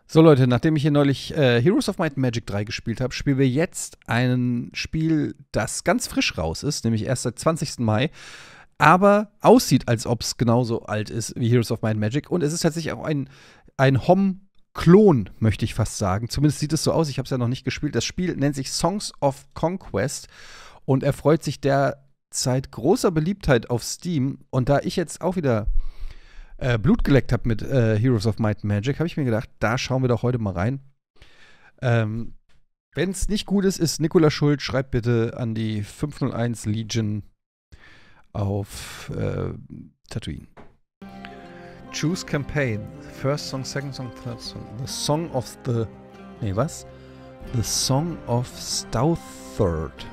So Leute, nachdem ich hier neulich Heroes of Might and Magic 3 gespielt habe, spielen wir jetzt ein Spiel, das ganz frisch raus ist, nämlich erst seit 20. Mai, aber aussieht, als ob es genauso alt ist wie Heroes of Might and Magic. Und es ist tatsächlich auch ein HOM-Klon, möchte ich fast sagen. Zumindest sieht es so aus, ich habe es ja noch nicht gespielt. Das Spiel nennt sich Songs of Conquest und erfreut sich derzeit großer Beliebtheit auf Steam. Und da ich jetzt auch wieder Blut geleckt habe mit Heroes of Might and Magic, habe ich mir gedacht, da schauen wir doch heute mal rein. Wenn es nicht gut ist, ist Nikola schuld. Schreibt bitte an die 501 Legion auf Tatooine. Choose Campaign. First Song, Second Song, Third Song. The Song of the... Nee, was? The Song of Stouthard.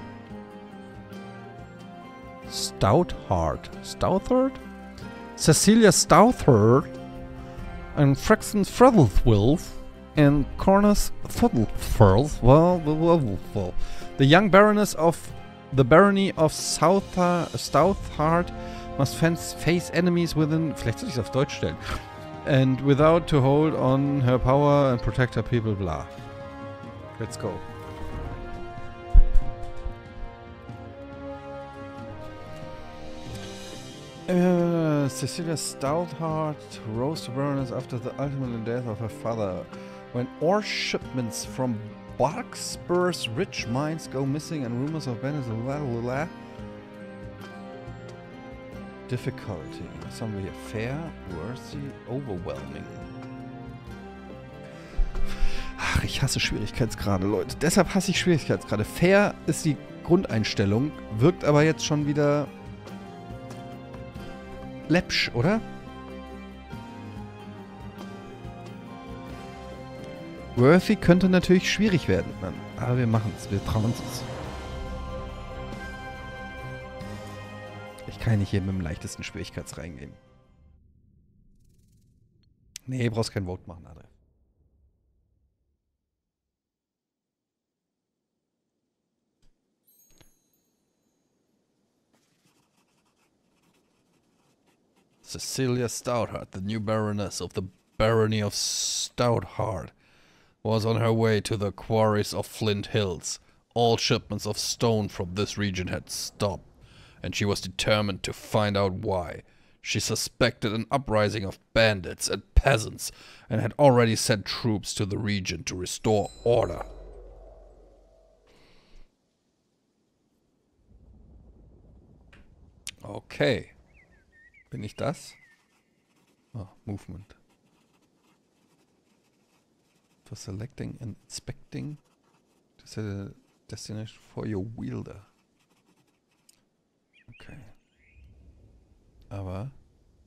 Stoutheart. Stouthard? Cecilia Stouthard and Fraxon Freddleswilf and Cornus Fuddlefurls. Well. The young Baroness of the Barony of Stouthard must face enemies within. Vielleicht soll ich es auf Deutsch stellen. And without to hold on her power and protect her people, blah. Let's go. Cecilia Stouthard rose to baroness after the ultimate death of her father. When ore shipments from Barkspur's rich mines go missing and rumors of Venice difficulty. Was haben wir hier? Fair, worthy, overwhelming. Ach, ich hasse Schwierigkeitsgrade, Leute. Deshalb hasse ich Schwierigkeitsgrade. Fair ist die Grundeinstellung, wirkt aber jetzt schon wieder läppsch, oder? Worthy könnte natürlich schwierig werden, aber wir machen es, wir trauen es. Ich kann nicht hier mit dem leichtesten Schwierigkeits reingehen. Nee, brauchst kein Vote machen, Adrian. Cecilia Stouthard, the new baroness of the Barony of Stouthard, was on her way to the quarries of Flint Hills. All shipments of stone from this region had stopped, and she was determined to find out why. She suspected an uprising of bandits and peasants, and had already sent troops to the region to restore order. Okay. Bin ich das? Oh, Movement. For selecting and inspecting to set a destination for your wielder. Okay. Aber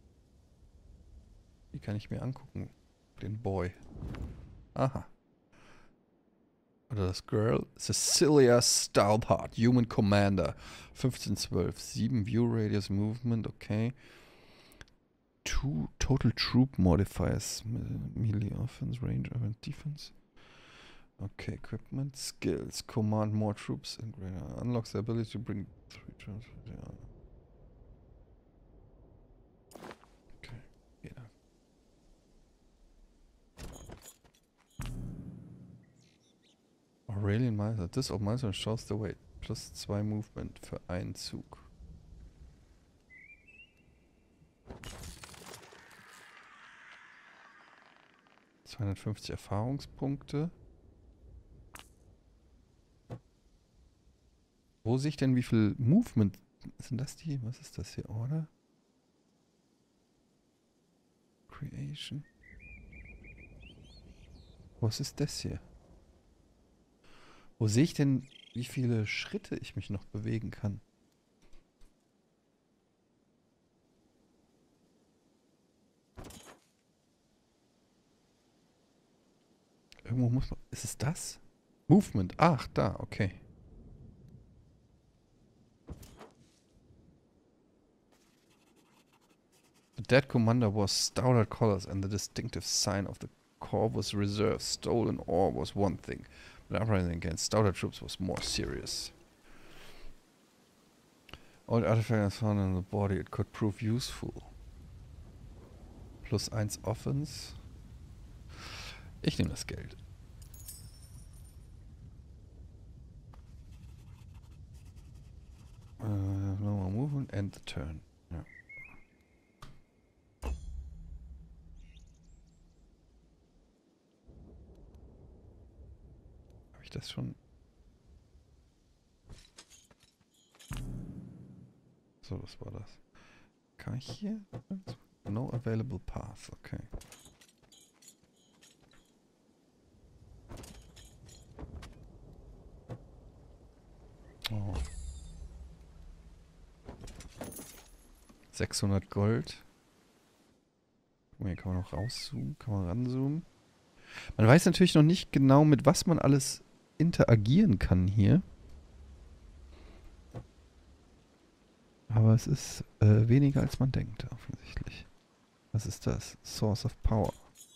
wie kann ich mir angucken? Den Boy. Aha. Oder das Girl. Cecilia Stouthard, Human Commander. 1512. 7 View Radius Movement. Okay. 2 Total Troop Modifiers. Melee Offense, Range, and Defense. Okay, Equipment, Skills. Command more troops and unlocks the ability to bring 3 troops. Yeah. Okay, jeder. Aurelian Meister. This of Meister shows the weight. Plus 2 Movement für einen Zug. ...250 Erfahrungspunkte. Wo sehe ich denn wie viel Movement? Sind das die? Was ist das hier? Order? Creation? Was ist das hier? Wo sehe ich denn, wie viele Schritte ich mich noch bewegen kann? Irgendwo muss man... Ist es das? Movement. Ach, da, okay. The dead commander wore Stouthard colors and the distinctive sign of the corps was reserve. Stolen ore was one thing, but uprising against Stouthard troops was more serious. Old artifacts found in the body, it could prove useful. Plus 1 Offense. Ich nehme das Geld. No more movement, end the turn. Ja. Habe ich das schon? So, was war das? Kann ich hier? No available path, okay. Oh. 600 Gold. Hier kann man noch rauszoomen, kann man ranzoomen. Man weiß natürlich noch nicht genau, mit was man alles interagieren kann hier. Aber es ist weniger als man denkt, offensichtlich. Was ist das? Source of Power.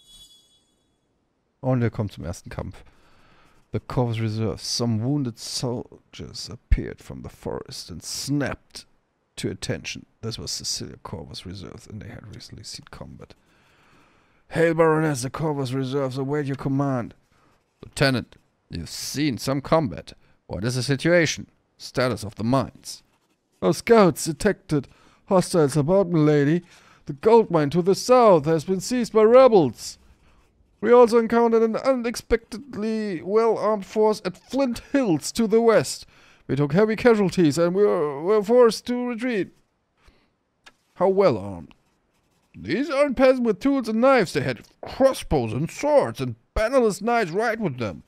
Und wir kommen zum ersten Kampf. The Corvus Reserve. Some wounded soldiers appeared from the forest and snapped to attention. This was Cecilia Corvus Reserve, and they had recently seen combat. Hail, Baroness, the Corvus Reserves await your command. Lieutenant, you've seen some combat. What is the situation? Status of the mines. Our scouts detected hostiles about, milady. The gold mine to the south has been seized by rebels. We also encountered an unexpectedly well-armed force at Flint Hills to the west. We took heavy casualties and we were forced to retreat. How well armed? These aren't peasants with tools and knives. They had crossbows and swords and bannerless knights right with them.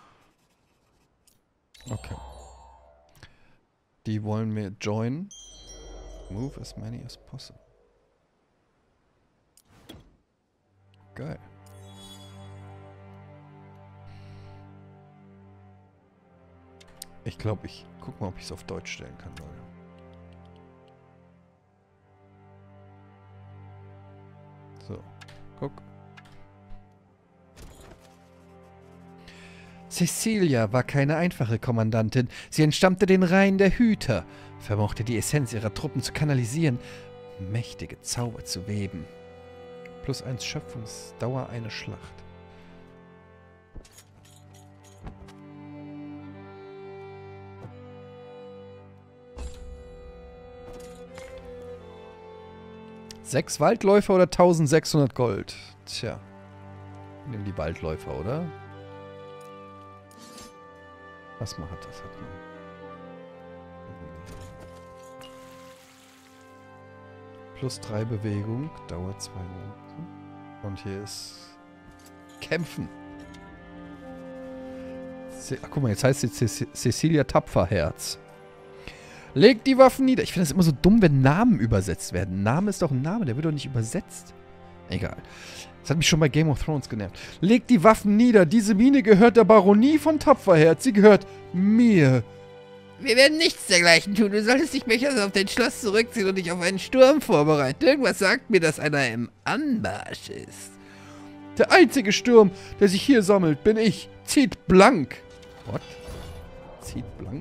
Okay. Die wollen wir joinen. Move as many as possible. Geil. Ich glaube, ich guck mal, ob ich es auf Deutsch stellen kann, Leute. So, guck. Cecilia war keine einfache Kommandantin. Sie entstammte den Reihen der Hüter, vermochte die Essenz ihrer Truppen zu kanalisieren, mächtige Zauber zu weben. +1 Schöpfungsdauer eine Schlacht. Sechs Waldläufer oder 1600 Gold? Tja. Nehmen die Waldläufer, oder? Was man hat, das hat man. +3 Bewegung, Dauer 2 Minuten. Und hier ist Kämpfen. Ach, guck mal, jetzt heißt sie Cecilia Tapferherz. Legt die Waffen nieder. Ich finde es immer so dumm, wenn Namen übersetzt werden. Name ist doch ein Name, der wird doch nicht übersetzt. Egal. Das hat mich schon bei Game of Thrones genervt. Legt die Waffen nieder. Diese Mine gehört der Baronie von Tapferherz. Sie gehört mir. Wir werden nichts dergleichen tun. Du solltest dich besser auf dein Schloss zurückziehen und dich auf einen Sturm vorbereiten. Irgendwas sagt mir, dass einer im Anmarsch ist. Der einzige Sturm, der sich hier sammelt, bin ich. Zieht blank. What? Zieht blank?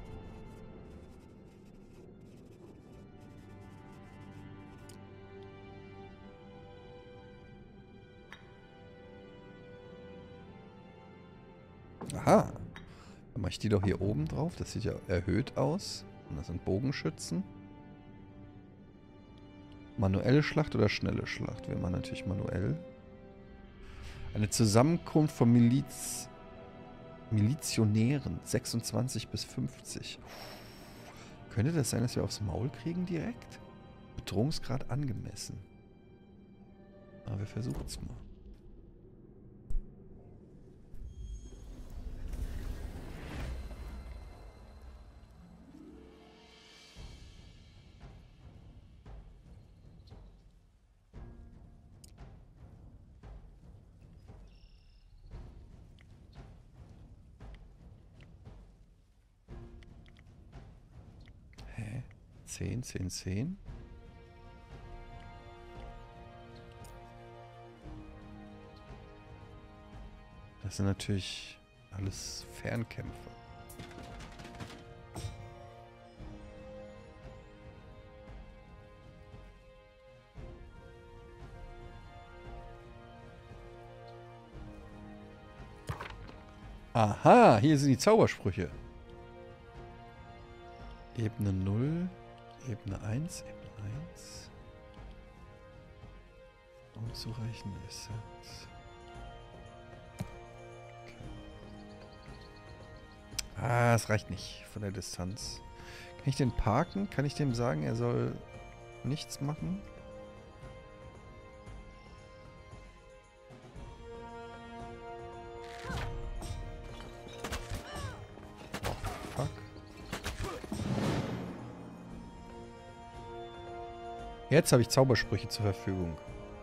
Aha. Dann mache ich die doch hier oben drauf. Das sieht ja erhöht aus. Und das sind Bogenschützen. Manuelle Schlacht oder schnelle Schlacht? Wir machen natürlich manuell. Eine Zusammenkunft von Milizionären. 26 bis 50. Könnte das sein, dass wir aufs Maul kriegen direkt? Bedrohungsgrad angemessen. Aber wir versuchen es mal. Hä? 10, 10, 10? Das sind natürlich alles Fernkämpfer. Aha, hier sind die Zaubersprüche. Ebene 0, Ebene 1, Ebene 1. Unzureichende Essenz. Okay. Ah, es reicht nicht von der Distanz. Kann ich den parken? Kann ich dem sagen, er soll nichts machen? Fuck. Jetzt habe ich Zaubersprüche zur Verfügung.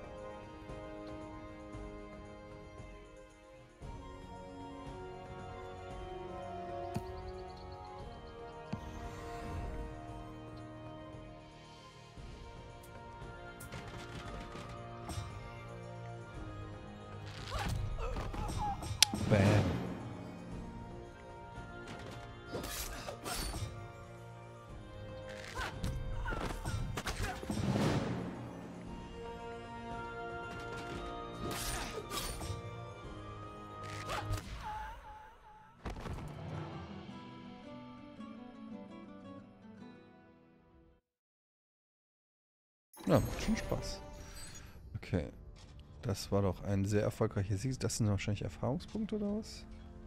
Bam. Ja, macht schon Spaß. Okay. Das war doch ein sehr erfolgreicher Sieg. Das sind wahrscheinlich Erfahrungspunkte oder was?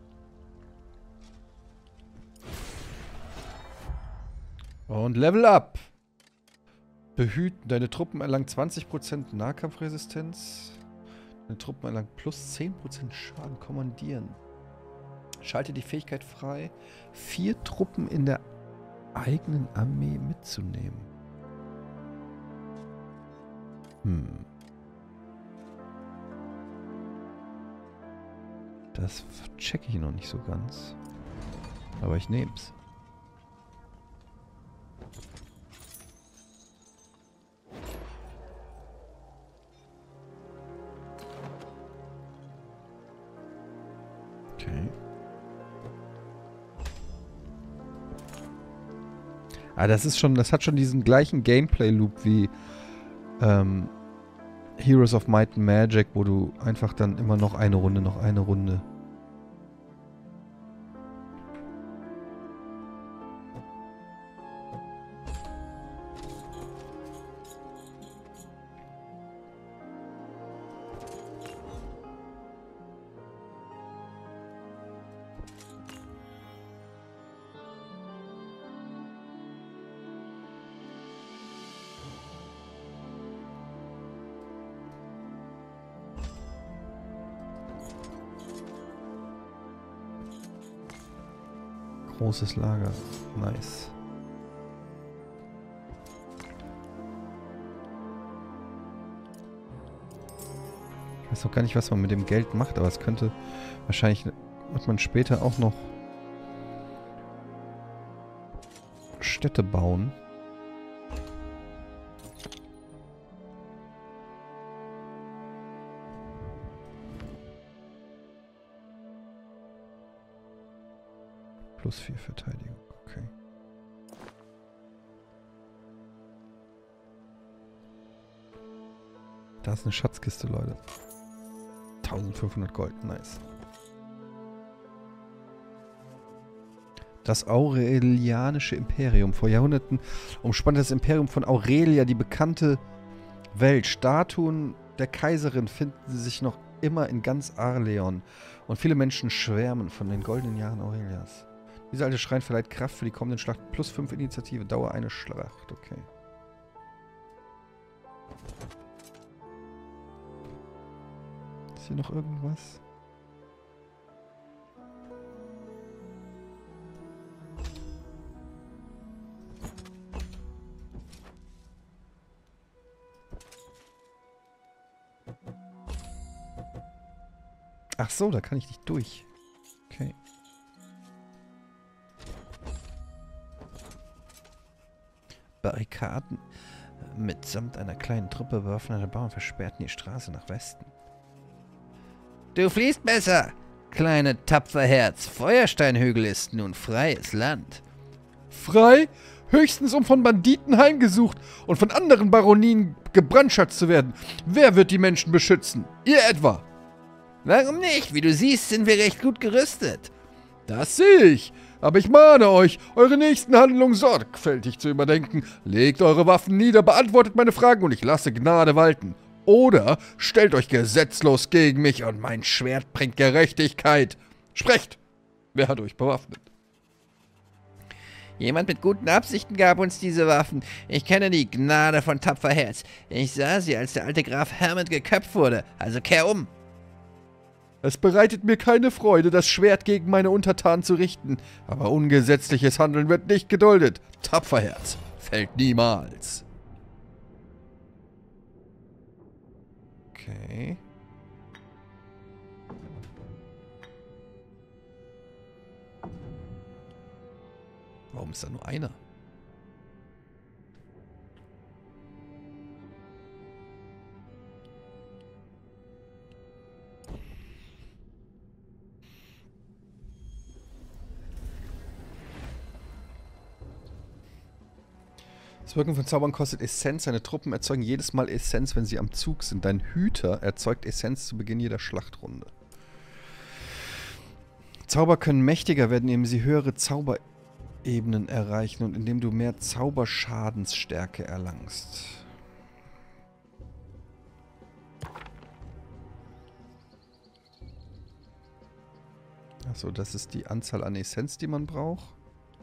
Und Level Up. Behüten. Deine Truppen erlangen 20% Nahkampfresistenz. Deine Truppen erlangen plus 10% Schaden. Kommandieren. Schalte die Fähigkeit frei, 4 Truppen in der eigenen Armee mitzunehmen. Das checke ich noch nicht so ganz. Aber ich nehm's. Okay. Ah, das hat schon diesen gleichen Gameplay-Loop wie Heroes of Might and Magic, wo du einfach dann immer noch eine Runde. Großes Lager. Nice. Ich weiß noch gar nicht, was man mit dem Geld macht, aber es könnte wahrscheinlich, wird man später auch noch Städte bauen. Plus 4 Verteidigung, okay. Da ist eine Schatzkiste, Leute. 1500 Gold, nice. Das Aurelianische Imperium. Vor Jahrhunderten umspannte das Imperium von Aurelia die bekannte Welt. Statuen der Kaiserin finden sich noch immer in ganz Arleon. Und viele Menschen schwärmen von den goldenen Jahren Aurelias. Dieser alte Schrein verleiht Kraft für die kommenden Schlachten. Plus 5 Initiative. Dauer eine Schlacht. Okay. Ist hier noch irgendwas? Ach so, da kann ich nicht durch. Okay. Barrikaden mitsamt einer kleinen Truppe bewaffneter Bauern versperrten die Straße nach Westen. Du fliehst besser, kleine Tapferherz. Feuersteinhügel ist nun freies Land. Frei? Höchstens um von Banditen heimgesucht und von anderen Baronien gebrandschatzt zu werden. Wer wird die Menschen beschützen? Ihr etwa? Warum nicht? Wie du siehst, sind wir recht gut gerüstet. Das sehe ich. Aber ich mahne euch, eure nächsten Handlungen sorgfältig zu überdenken. Legt eure Waffen nieder, beantwortet meine Fragen und ich lasse Gnade walten. Oder stellt euch gesetzlos gegen mich und mein Schwert bringt Gerechtigkeit. Sprecht! Wer hat euch bewaffnet? Jemand mit guten Absichten gab uns diese Waffen. Ich kenne die Gnade von Tapferherz. Ich sah sie, als der alte Graf Hermond geköpft wurde. Also kehr um. Es bereitet mir keine Freude, das Schwert gegen meine Untertanen zu richten, aber ungesetzliches Handeln wird nicht geduldet. Tapferherz fällt niemals. Okay. Warum ist da nur einer? Das Wirken von Zaubern kostet Essenz. Seine Truppen erzeugen jedes Mal Essenz, wenn sie am Zug sind. Dein Hüter erzeugt Essenz zu Beginn jeder Schlachtrunde. Zauber können mächtiger werden, indem sie höhere Zauberebenen erreichen und indem du mehr Zauberschadensstärke erlangst. Achso, das ist die Anzahl an Essenz, die man braucht.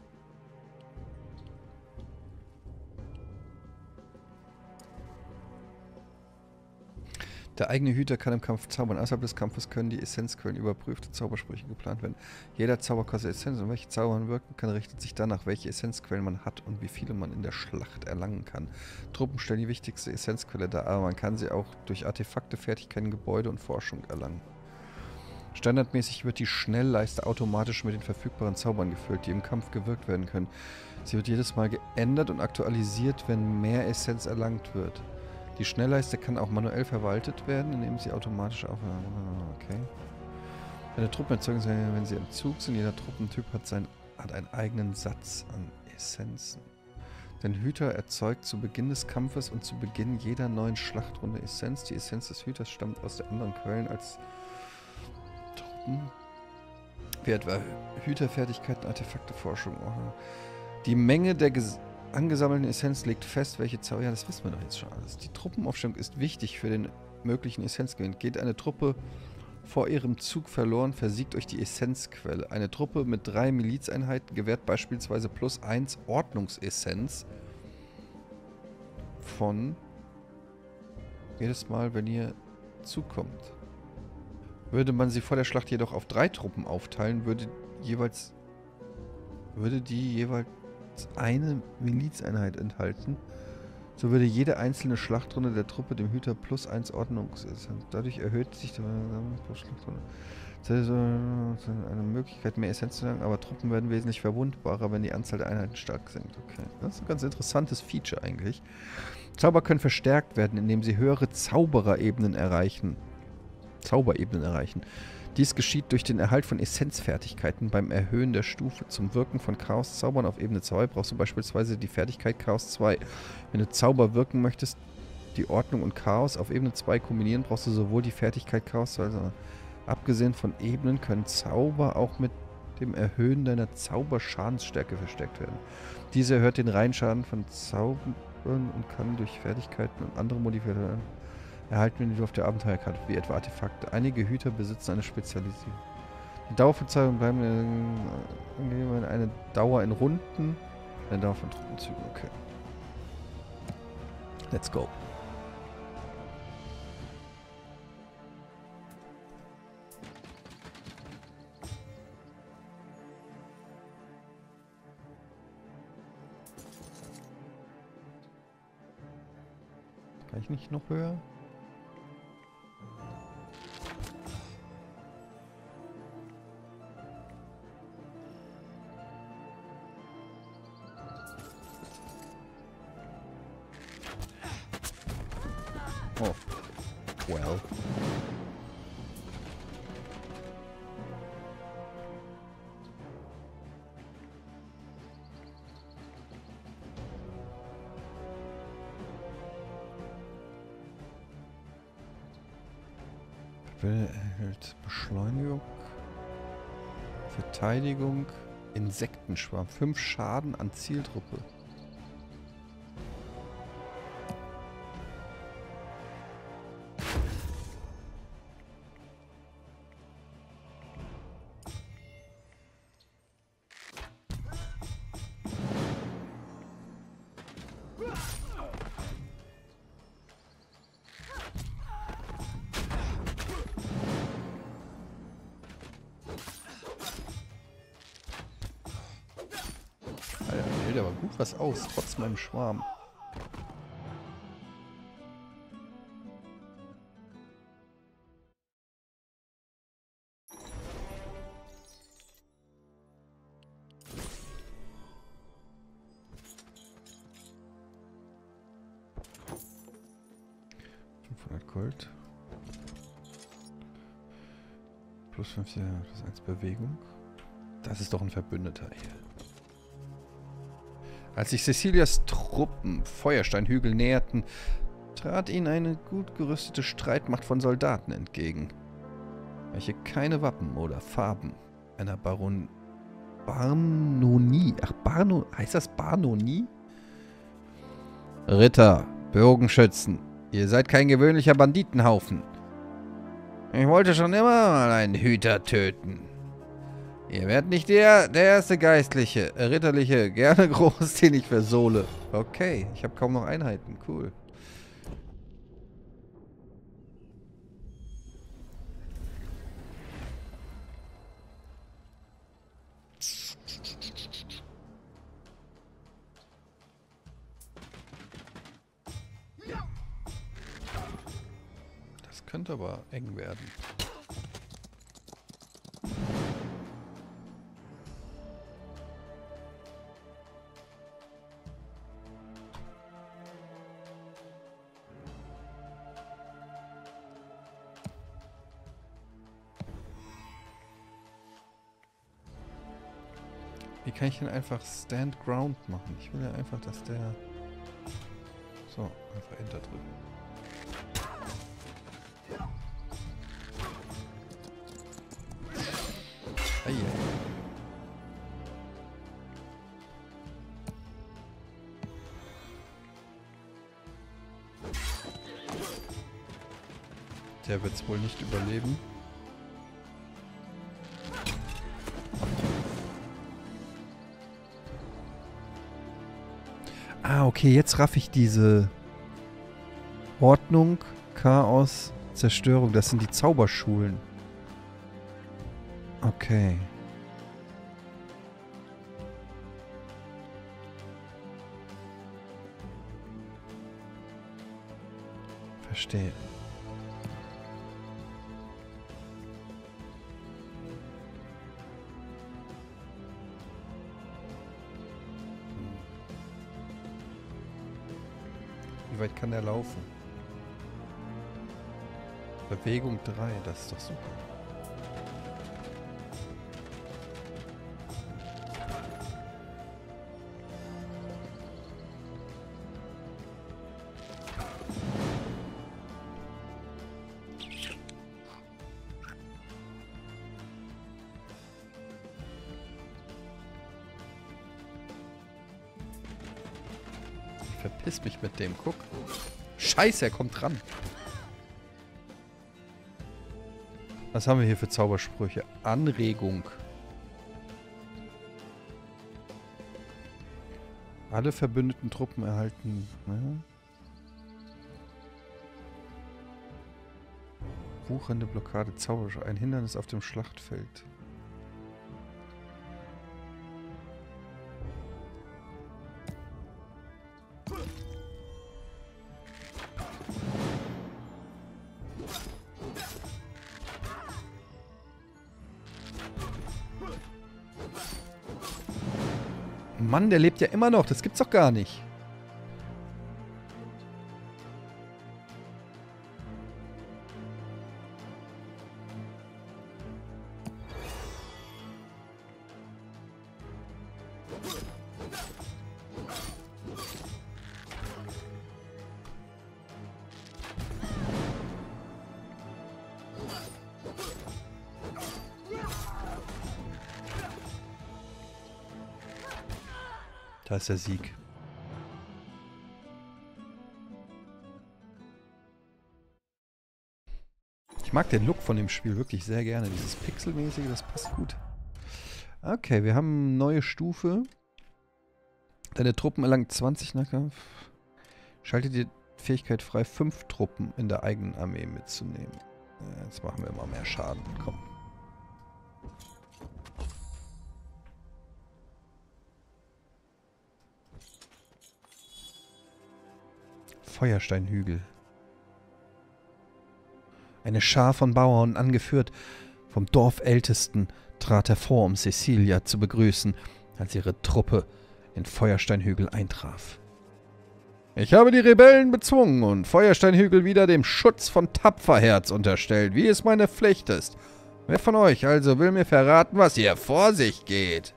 Der eigene Hüter kann im Kampf zaubern. Außerhalb des Kampfes können die Essenzquellen überprüfte Zaubersprüche geplant werden. Jeder Zauber kostet Essenz und welche Zauber man wirken kann, richtet sich danach, welche Essenzquellen man hat und wie viele man in der Schlacht erlangen kann. Truppen stellen die wichtigste Essenzquelle dar, aber man kann sie auch durch Artefakte, Fertigkeiten, Gebäude und Forschung erlangen. Standardmäßig wird die Schnellleiste automatisch mit den verfügbaren Zaubern gefüllt, die im Kampf gewirkt werden können. Sie wird jedes Mal geändert und aktualisiert, wenn mehr Essenz erlangt wird. Die Schnellleiste kann auch manuell verwaltet werden, indem sie automatisch auf... Okay. Eine Truppe erzeugen sie, wenn sie im Zug sind. Jeder Truppentyp hat einen eigenen Satz an Essenzen. Dein Hüter erzeugt zu Beginn des Kampfes und zu Beginn jeder neuen Schlachtrunde Essenz. Die Essenz des Hüters stammt aus den anderen Quellen als Truppen. Wie etwa Hüterfertigkeiten, Artefakte, Forschung. Die Menge der angesammelten Essenz legt fest, welche Zauber... Ja, das wissen wir doch jetzt schon alles. Die Truppenaufstellung ist wichtig für den möglichen Essenzgewinn. Geht eine Truppe vor ihrem Zug verloren, versiegt euch die Essenzquelle. Eine Truppe mit 3 Milizeinheiten gewährt beispielsweise +1 Ordnungsessenz von jedes Mal, wenn ihr zukommt. Würde man sie vor der Schlacht jedoch auf 3 Truppen aufteilen, würde die jeweils eine Milizeinheit enthalten, so würde jede einzelne Schlachtrunde der Truppe dem Hüter +1 Ordnungsessenz. Dadurch erhöht sich die Schlachtrunde. Das ist eine Möglichkeit, mehr Essenz zu erlangen, aber Truppen werden wesentlich verwundbarer, wenn die Anzahl der Einheiten stark sinkt. Okay, das ist ein ganz interessantes Feature eigentlich. Zauber können verstärkt werden, indem sie höhere Zauberebenen erreichen. Dies geschieht durch den Erhalt von Essenzfertigkeiten beim Erhöhen der Stufe. Zum Wirken von Chaos-Zaubern auf Ebene 2 brauchst du beispielsweise die Fertigkeit Chaos 2. Wenn du Zauber wirken möchtest, die Ordnung und Chaos auf Ebene 2 kombinieren, brauchst du sowohl die Fertigkeit Chaos 2, sondern abgesehen von Ebenen können Zauber auch mit dem Erhöhen deiner Zauberschadensstärke verstärkt werden. Diese erhöht den Reinschaden von Zaubern und kann durch Fertigkeiten und andere Modifikationen erhalten, wenn du auf der Abenteuerkarte, wie etwa Artefakte. Einige Hüter besitzen eine Spezialisierung. Die Dauer von Zauberern bleiben eine Dauer in Runden, eine Dauer von Truppenzügen. Okay. Let's go. Kann ich nicht noch höher? Oh, well. Rebell erhält Beschleunigung, Verteidigung, Insektenschwarm. 5 Schaden an Zieltruppe. Hält aber gut was aus, trotz meinem Schwarm. Gold. Plus 5, ja, plus 1 Bewegung. Das ist doch ein Verbündeter hier. Als sich Cecilias Truppen Feuersteinhügel näherten, trat ihnen eine gut gerüstete Streitmacht von Soldaten entgegen, welche keine Wappen oder Farben einer Barnonie. Ach, heißt das Barnonie? Ritter, Bogenschützen, ihr seid kein gewöhnlicher Banditenhaufen. Ich wollte schon immer mal einen Hüter töten. Ihr werdet nicht der erste Geistliche, Ritterliche, gerne groß, den ich versohle. Okay, ich habe kaum noch Einheiten. Cool. Das könnte aber eng werden. Wie kann ich denn einfach Stand Ground machen? Ich will ja einfach, dass der... So, einfach Enter drücken. Eieiei. Der wird es wohl nicht überleben. Ah, okay, jetzt raff ich diese Ordnung, Chaos, Zerstörung. Das sind die Zauberschulen. Okay. Verstehe. Wie weit kann der laufen? Bewegung 3, das ist doch super. Verpiss mich mit dem, guck. Scheiße, er kommt ran. Was haben wir hier für Zaubersprüche? Anregung. Alle verbündeten Truppen erhalten... Ne? Wuchernde Blockade, Zaubersprüche. Ein Hindernis auf dem Schlachtfeld. Mann, der lebt ja immer noch. Das gibt's doch gar nicht. Da ist der Sieg. Ich mag den Look von dem Spiel wirklich sehr gerne. Dieses Pixelmäßige, das passt gut. Okay, wir haben eine neue Stufe. Deine Truppen erlangen 20 Nahkampf. Schalte die Fähigkeit frei, 5 Truppen in der eigenen Armee mitzunehmen. Jetzt machen wir immer mehr Schaden. Komm. Feuersteinhügel. Eine Schar von Bauern, angeführt vom Dorfältesten, trat hervor, um Cecilia zu begrüßen, als ihre Truppe in Feuersteinhügel eintraf. Ich habe die Rebellen bezwungen und Feuersteinhügel wieder dem Schutz von Tapferherz unterstellt, wie es meine Pflicht ist. Wer von euch also will mir verraten, was hier vor sich geht?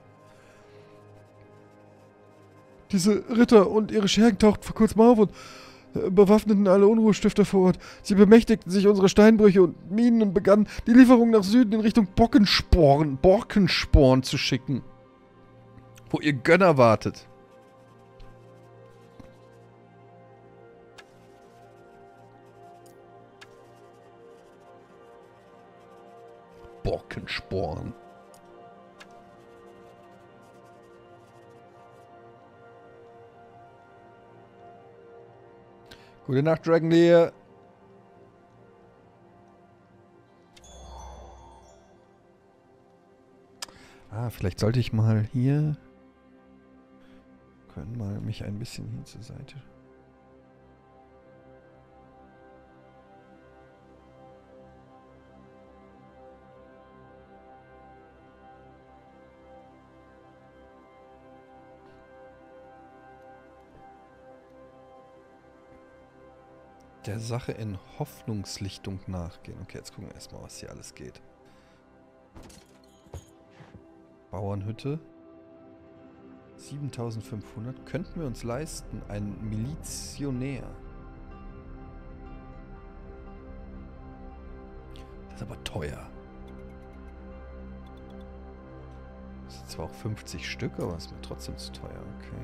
Diese Ritter und ihre Schergen tauchten vor kurzem auf und bewaffneten alle Unruhestifter vor Ort. Sie bemächtigten sich unserer Steinbrüche und Minen und begannen, die Lieferungen nach Süden in Richtung Borkensporn zu schicken, wo ihr Gönner wartet. Borkensporn. Gute Nacht, Dragon Lear. Vielleicht sollte ich mal hier... Können mal mich ein bisschen hier zur Seite... Der Sache in Hoffnungslichtung nachgehen. Okay, jetzt gucken wir erstmal, was hier alles geht. Bauernhütte. 7500. Könnten wir uns leisten. Ein Milizionär. Das ist aber teuer. Das sind zwar auch 50 Stück, aber es ist mir trotzdem zu teuer. Okay.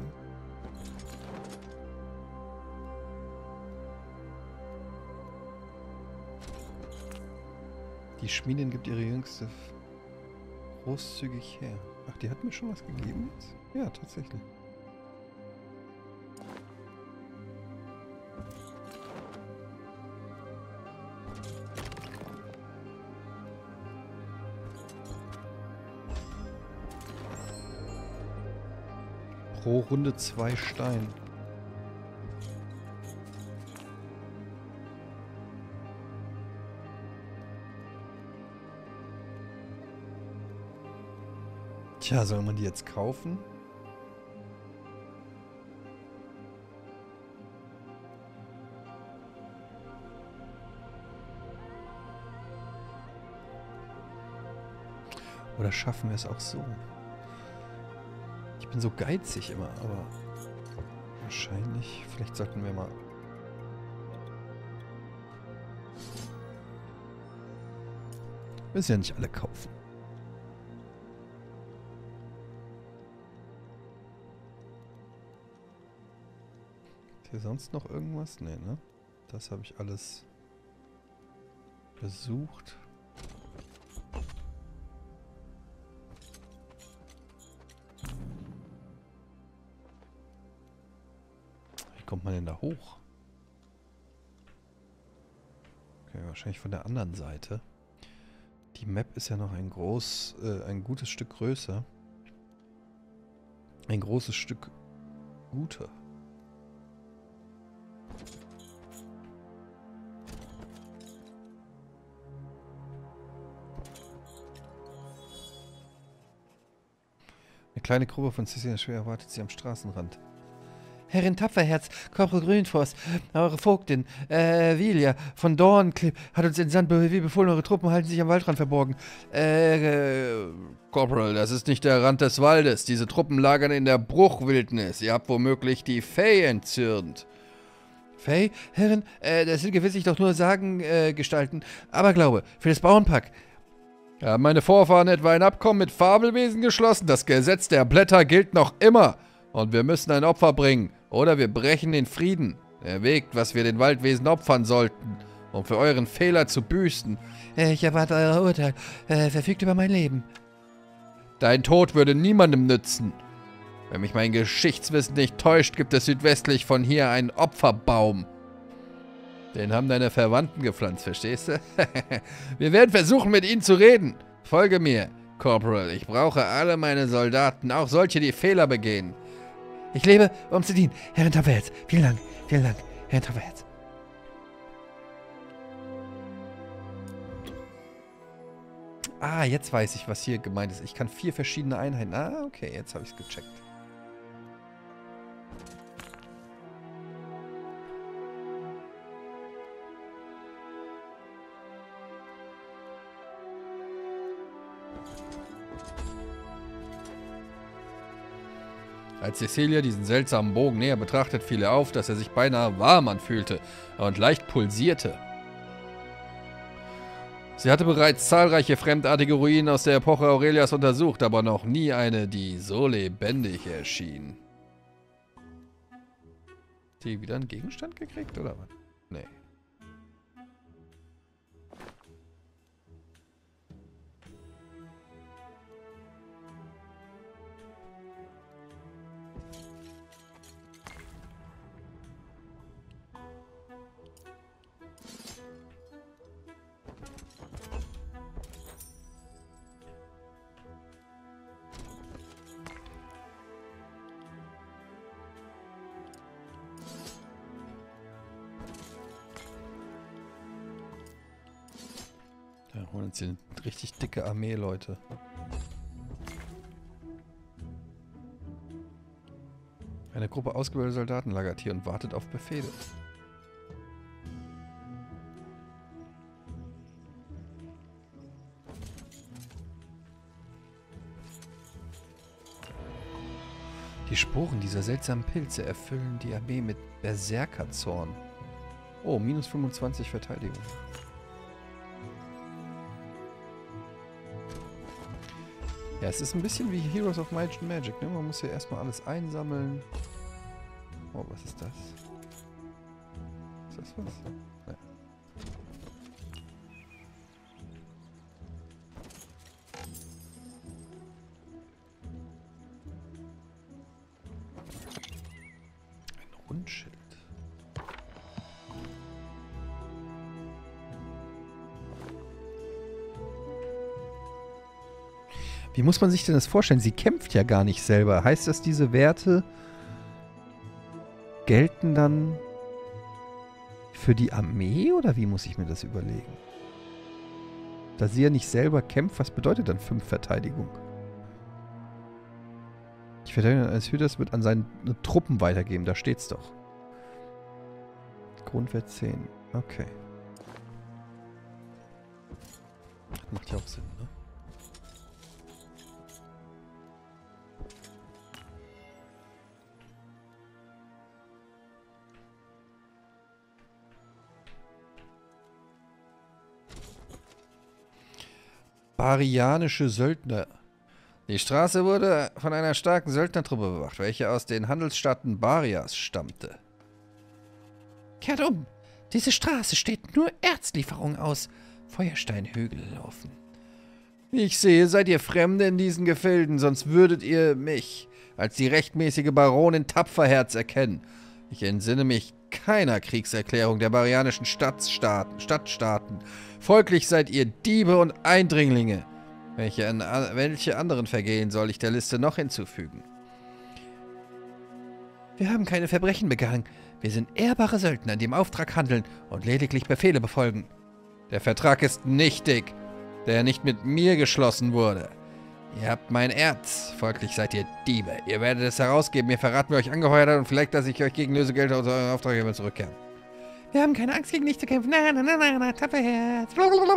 Die Schmiedin gibt ihre jüngste großzügig her. Ach, die hat mir schon was gegeben jetzt? Ja, tatsächlich. Pro Runde 2 Stein. Tja, soll man die jetzt kaufen? Oder schaffen wir es auch so? Ich bin so geizig immer, aber wahrscheinlich, vielleicht sollten wir mal... Müssen ja nicht alle kaufen. Hier sonst noch irgendwas? Nee, ne? Das habe ich alles besucht. Wie kommt man denn da hoch? Okay, wahrscheinlich von der anderen Seite. Die Map ist ja noch ein gutes Stück größer. Ein großes Stück guter. Eine kleine Gruppe von Cecilia Schwer erwartet sie am Straßenrand. Herrin Tapferherz, Korporal Grünforst, eure Vogtin, Vilia von Dornclip hat uns entsandt, wie befohlen, eure Truppen halten sich am Waldrand verborgen. Corporal, das ist nicht der Rand des Waldes. Diese Truppen lagern in der Bruchwildnis. Ihr habt womöglich die Fey entzürnt. Fey? Herrin, das sind gewisslich doch nur Sagengestalten. Aber glaube, für das Bauernpack. Haben meine Vorfahren etwa ein Abkommen mit Fabelwesen geschlossen? Das Gesetz der Blätter gilt noch immer. Und wir müssen ein Opfer bringen. Oder wir brechen den Frieden. Erwägt, was wir den Waldwesen opfern sollten, um für euren Fehler zu büßen. Ich erwarte euer Urteil. Verfügt über mein Leben. Dein Tod würde niemandem nützen. Wenn mich mein Geschichtswissen nicht täuscht, gibt es südwestlich von hier einen Opferbaum. Den haben deine Verwandten gepflanzt, verstehst du? Wir werden versuchen, mit ihnen zu reden. Folge mir, Corporal. Ich brauche alle meine Soldaten, auch solche, die Fehler begehen. Ich lebe, um zu dienen. Herrin Tapferherz. Vielen Dank, Herrin Tapferherz. Ah, jetzt weiß ich, was hier gemeint ist. Ich kann 4 verschiedene Einheiten. Ah, okay, jetzt habe ich es gecheckt. Als Cecilia diesen seltsamen Bogen näher betrachtet, fiel ihr auf, dass er sich beinahe warm anfühlte und leicht pulsierte. Sie hatte bereits zahlreiche fremdartige Ruinen aus der Epoche Aurelias untersucht, aber noch nie eine, die so lebendig erschien. Hat die wieder einen Gegenstand gekriegt, oder was? Nee. Wir holen uns hier eine richtig dicke Armee, Leute. Eine Gruppe ausgebildeter Soldaten lagert hier und wartet auf Befehle. Die Sporen dieser seltsamen Pilze erfüllen die Armee mit Berserkerzorn. Oh, minus 25 Verteidigung. Ja, es ist ein bisschen wie Heroes of Might and Magic, ne? Man muss hier erstmal alles einsammeln. Oh, was ist das? Ist das was? Ja. Ein Rundschild. Wie muss man sich denn das vorstellen? Sie kämpft ja gar nicht selber. Heißt das, diese Werte gelten dann für die Armee? Oder wie muss ich mir das überlegen? Da sie ja nicht selber kämpft, was bedeutet dann 5 Verteidigung? Die Verteidigung eines Hüters wird an seine Truppen weitergeben. Da steht's doch. Grundwert 10. Okay. Macht ja auch Sinn, ne? Barianische Söldner. Die Straße wurde von einer starken Söldnertruppe bewacht, welche aus den Handelsstaaten Barias stammte. Kehrt um! Diese Straße steht nur Erzlieferungen aus. Feuersteinhügel laufen. Wie ich sehe, seid ihr Fremde in diesen Gefilden, sonst würdet ihr mich als die rechtmäßige Baronin Tapferherz erkennen. Ich entsinne mich keiner Kriegserklärung der barianischen Stadtstaaten. Folglich seid ihr Diebe und Eindringlinge. Welche anderen Vergehen soll ich der Liste noch hinzufügen? Wir haben keine Verbrechen begangen. Wir sind ehrbare Söldner, die im Auftrag handeln und lediglich Befehle befolgen. Der Vertrag ist nichtig, der nicht mit mir geschlossen wurde. Ihr habt mein Erz, folglich seid ihr Diebe. Ihr werdet es herausgeben, mir verraten, wer euch angeheuert hat und vielleicht lasse ich euch gegen Lösegeld aus eurem Auftraggeber zurückkehren. Wir haben keine Angst, gegen dich zu kämpfen. Na, Tapferherz.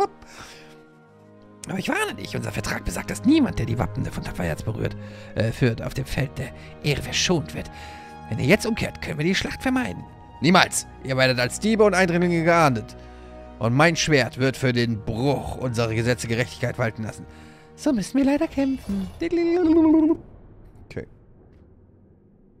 Aber ich warne dich, unser Vertrag besagt, dass niemand, der die Wappen von Tapferherz führt, auf dem Feld der Ehre verschont wird. Wenn ihr jetzt umkehrt, können wir die Schlacht vermeiden. Niemals! Ihr werdet als Diebe und Eindringlinge geahndet. Und mein Schwert wird für den Bruch unserer Gesetze Gerechtigkeit walten lassen. So müssen wir leider kämpfen. Okay.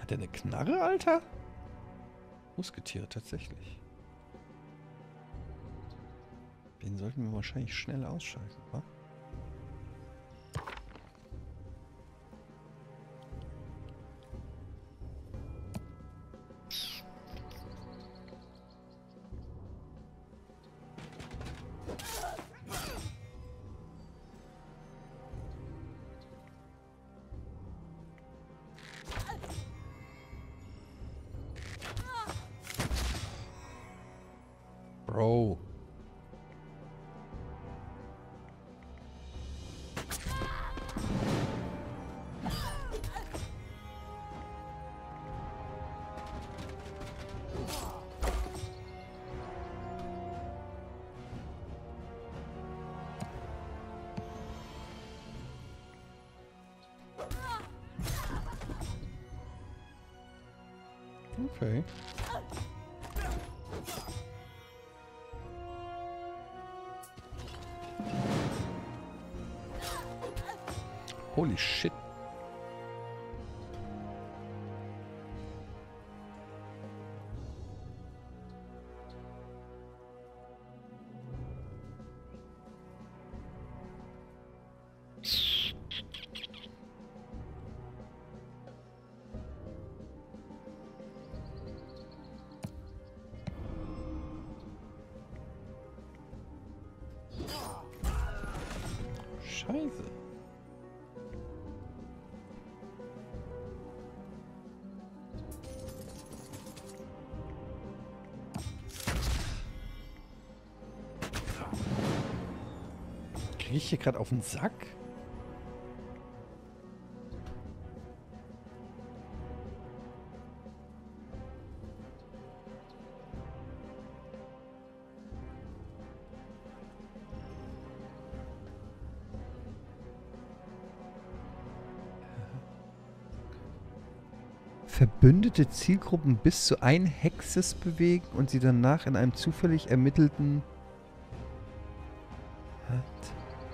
Hat der eine Knarre, Alter? Musketiere, tatsächlich. Den sollten wir wahrscheinlich schnell ausschalten, wa? Bro. Okay. Holy shit. Scheiße. Kriege ich hier gerade auf den Sack? Verbündete Zielgruppen bis zu ein Hexes bewegen und sie danach in einem zufällig ermittelten... What?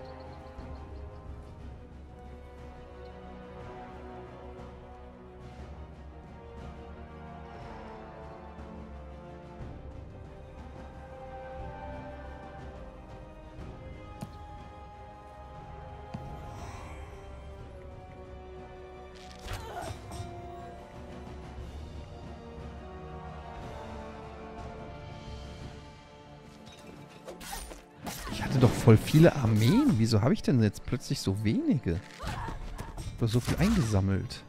Ich hatte doch voll viele Armeen. Wieso habe ich denn jetzt plötzlich so wenige? Oder so viel eingesammelt?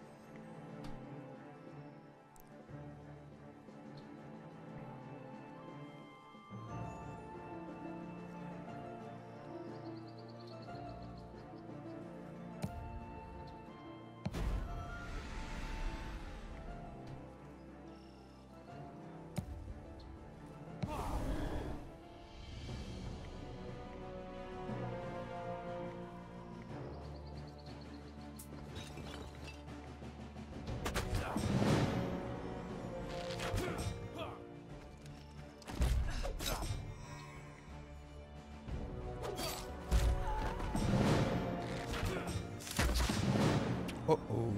Oh oh.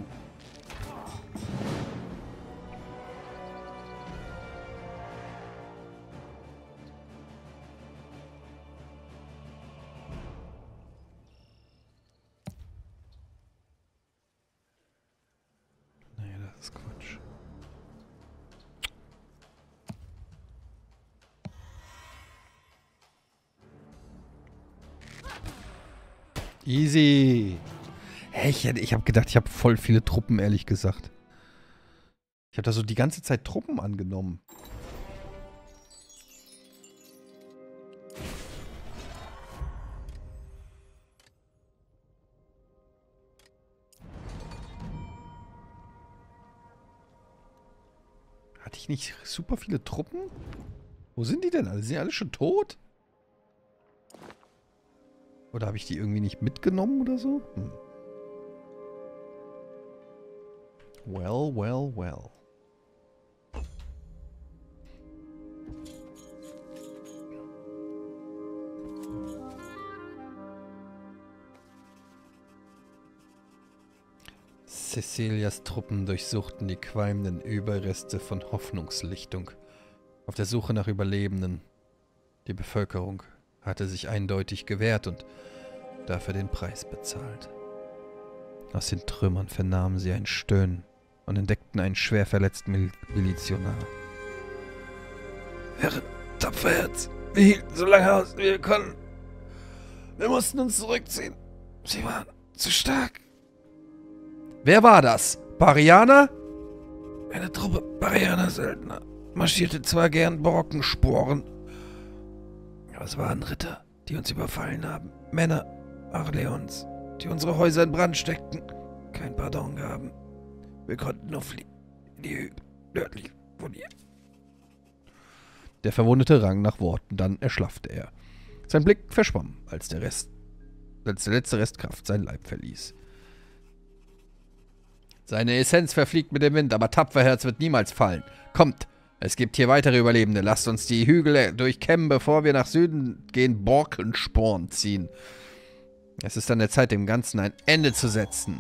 Nee, das ist Quatsch. Easy. Hä, ich habe gedacht, ich habe voll viele Truppen, ehrlich gesagt. Ich habe da so die ganze Zeit Truppen angenommen. Hatte ich nicht super viele Truppen? Wo sind die denn alle? Sind die alle schon tot? Oder habe ich die irgendwie nicht mitgenommen oder so? Hm. Well, well, well. Cecilias Truppen durchsuchten die qualmenden Überreste von Hoffnungslichtung auf der Suche nach Überlebenden. Die Bevölkerung hatte sich eindeutig gewehrt und dafür den Preis bezahlt. Aus den Trümmern vernahmen sie ein Stöhnen und entdeckten einen schwer verletzten Milizionar. Herr Tapferherz, wir hielten so lange aus, wie wir konnten. Wir mussten uns zurückziehen. Sie waren zu stark. Wer war das? Barianer? Eine Truppe Barianer-Söldner marschierte zwar gern Borkensporen, aber es waren Ritter, die uns überfallen haben. Männer Arleons, die unsere Häuser in Brand steckten, kein Pardon gaben. Wir konnten nur fliehen in die Hügel nördlich von hier. Der Verwundete rang nach Worten, dann erschlaffte er. Sein Blick verschwamm, als der letzte Restkraft sein Leib verließ. Seine Essenz verfliegt mit dem Wind, aber Tapferherz wird niemals fallen. Kommt, es gibt hier weitere Überlebende. Lasst uns die Hügel durchkämmen, bevor wir nach Süden gehen, Borkensporn ziehen. Es ist an der Zeit, dem Ganzen ein Ende zu setzen.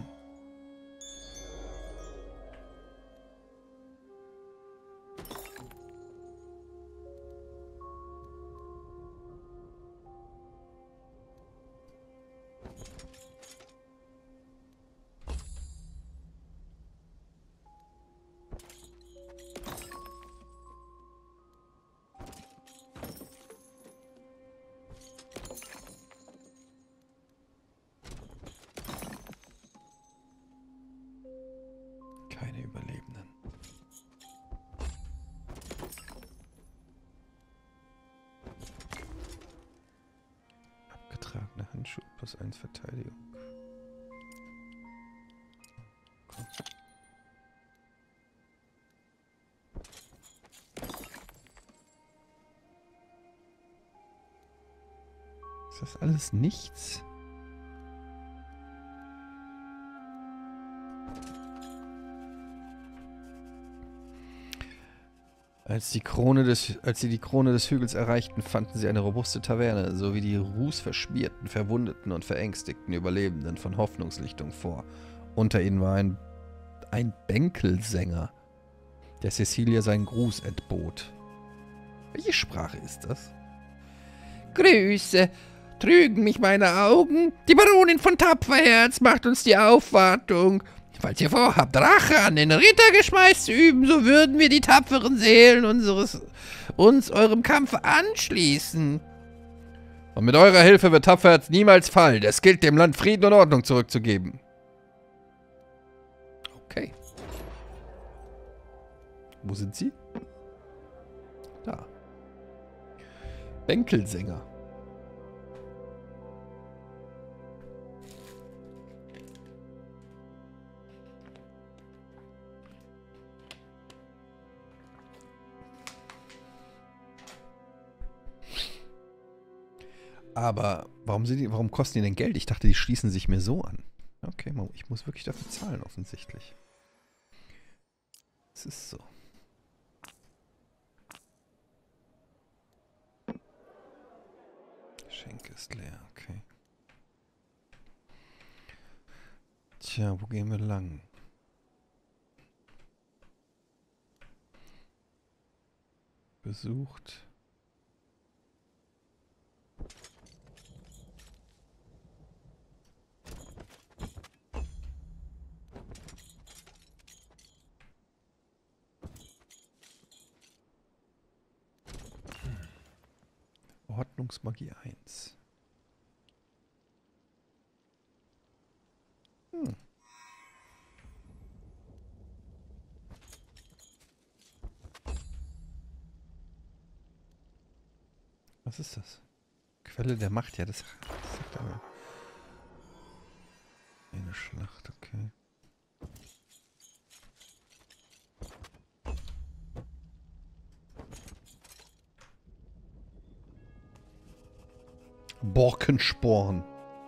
Keine Überlebenden. Abgetragene Handschuhe plus 1 Verteidigung. Komm. Ist das alles nichts? Als sie die Krone des Hügels erreichten, fanden sie eine robuste Taverne sowie die rußverschmierten, verwundeten und verängstigten Überlebenden von Hoffnungslichtung vor. Unter ihnen war ein Bänkelsänger, der Cecilia seinen Gruß entbot. Welche Sprache ist das? Grüße. Trügen mich meine Augen? Die Baronin von Tapferherz macht uns die Aufwartung. Falls ihr vorhabt, Rache an den Rittergeschmeiß zu üben, so würden wir die tapferen Seelen uns eurem Kampf anschließen. Und mit eurer Hilfe wird Tapferherz niemals fallen. Es gilt, dem Land Frieden und Ordnung zurückzugeben. Okay. Wo sind sie? Da. Bänkelsänger. Aber warum kosten die denn Geld? Ich dachte, die schließen sich mir so an. Okay, ich muss wirklich dafür zahlen, offensichtlich. Es ist so. Schenke ist leer, okay. Tja, wo gehen wir lang? Besucht. Ordnungsmagie 1. Was ist das? Quelle der Macht, ja, das sagt aber. Eine Schlacht, okay. Borkensporn.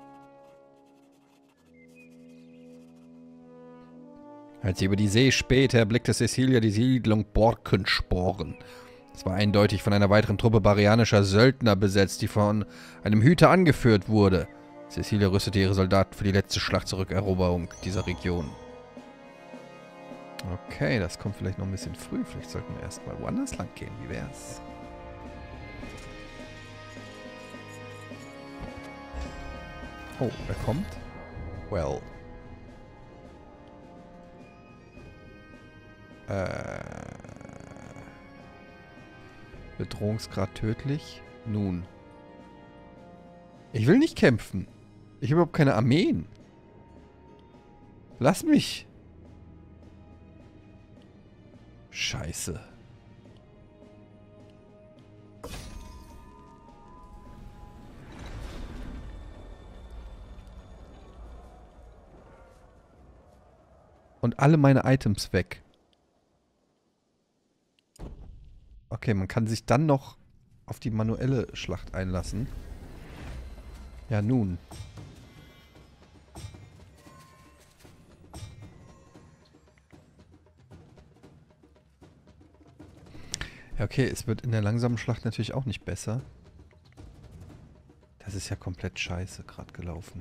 Als sie über die See spähte, erblickte Cecilia die Siedlung Borkensporn. Es war eindeutig von einer weiteren Truppe barianischer Söldner besetzt, die von einem Hüter angeführt wurde. Cecilia rüstete ihre Soldaten für die letzte Schlacht zur Rückeroberung dieser Region. Okay, das kommt vielleicht noch ein bisschen früh. Vielleicht sollten wir erstmal woanders lang gehen. Wie wär's? Oh, wer kommt? Well. Bedrohungsgrad tödlich. Nun. Ich will nicht kämpfen. Ich habe überhaupt keine Armeen. Lass mich. Scheiße. Und alle meine Items weg. Okay, man kann sich dann noch auf die manuelle Schlacht einlassen. Ja, nun. Ja, okay, es wird in der langsamen Schlacht natürlich auch nicht besser. Das ist ja komplett scheiße gerade gelaufen.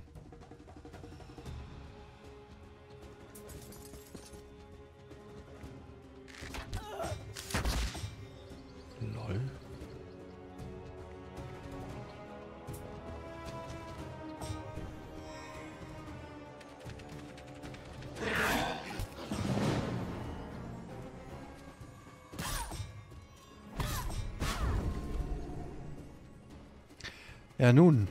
Lol. Ja, nun.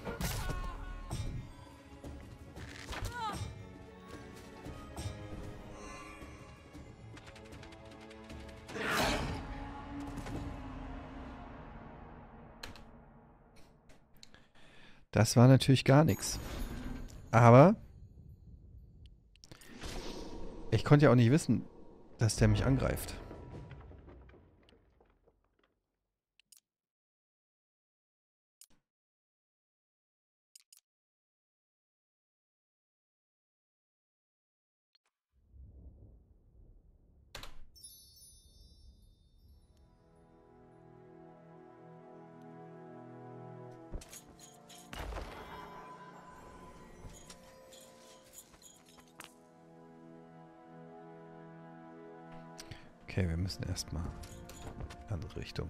Das war natürlich gar nichts. Aber ich konnte ja auch nicht wissen, dass der mich angreift. Okay, wir müssen erstmal in eine andere Richtung.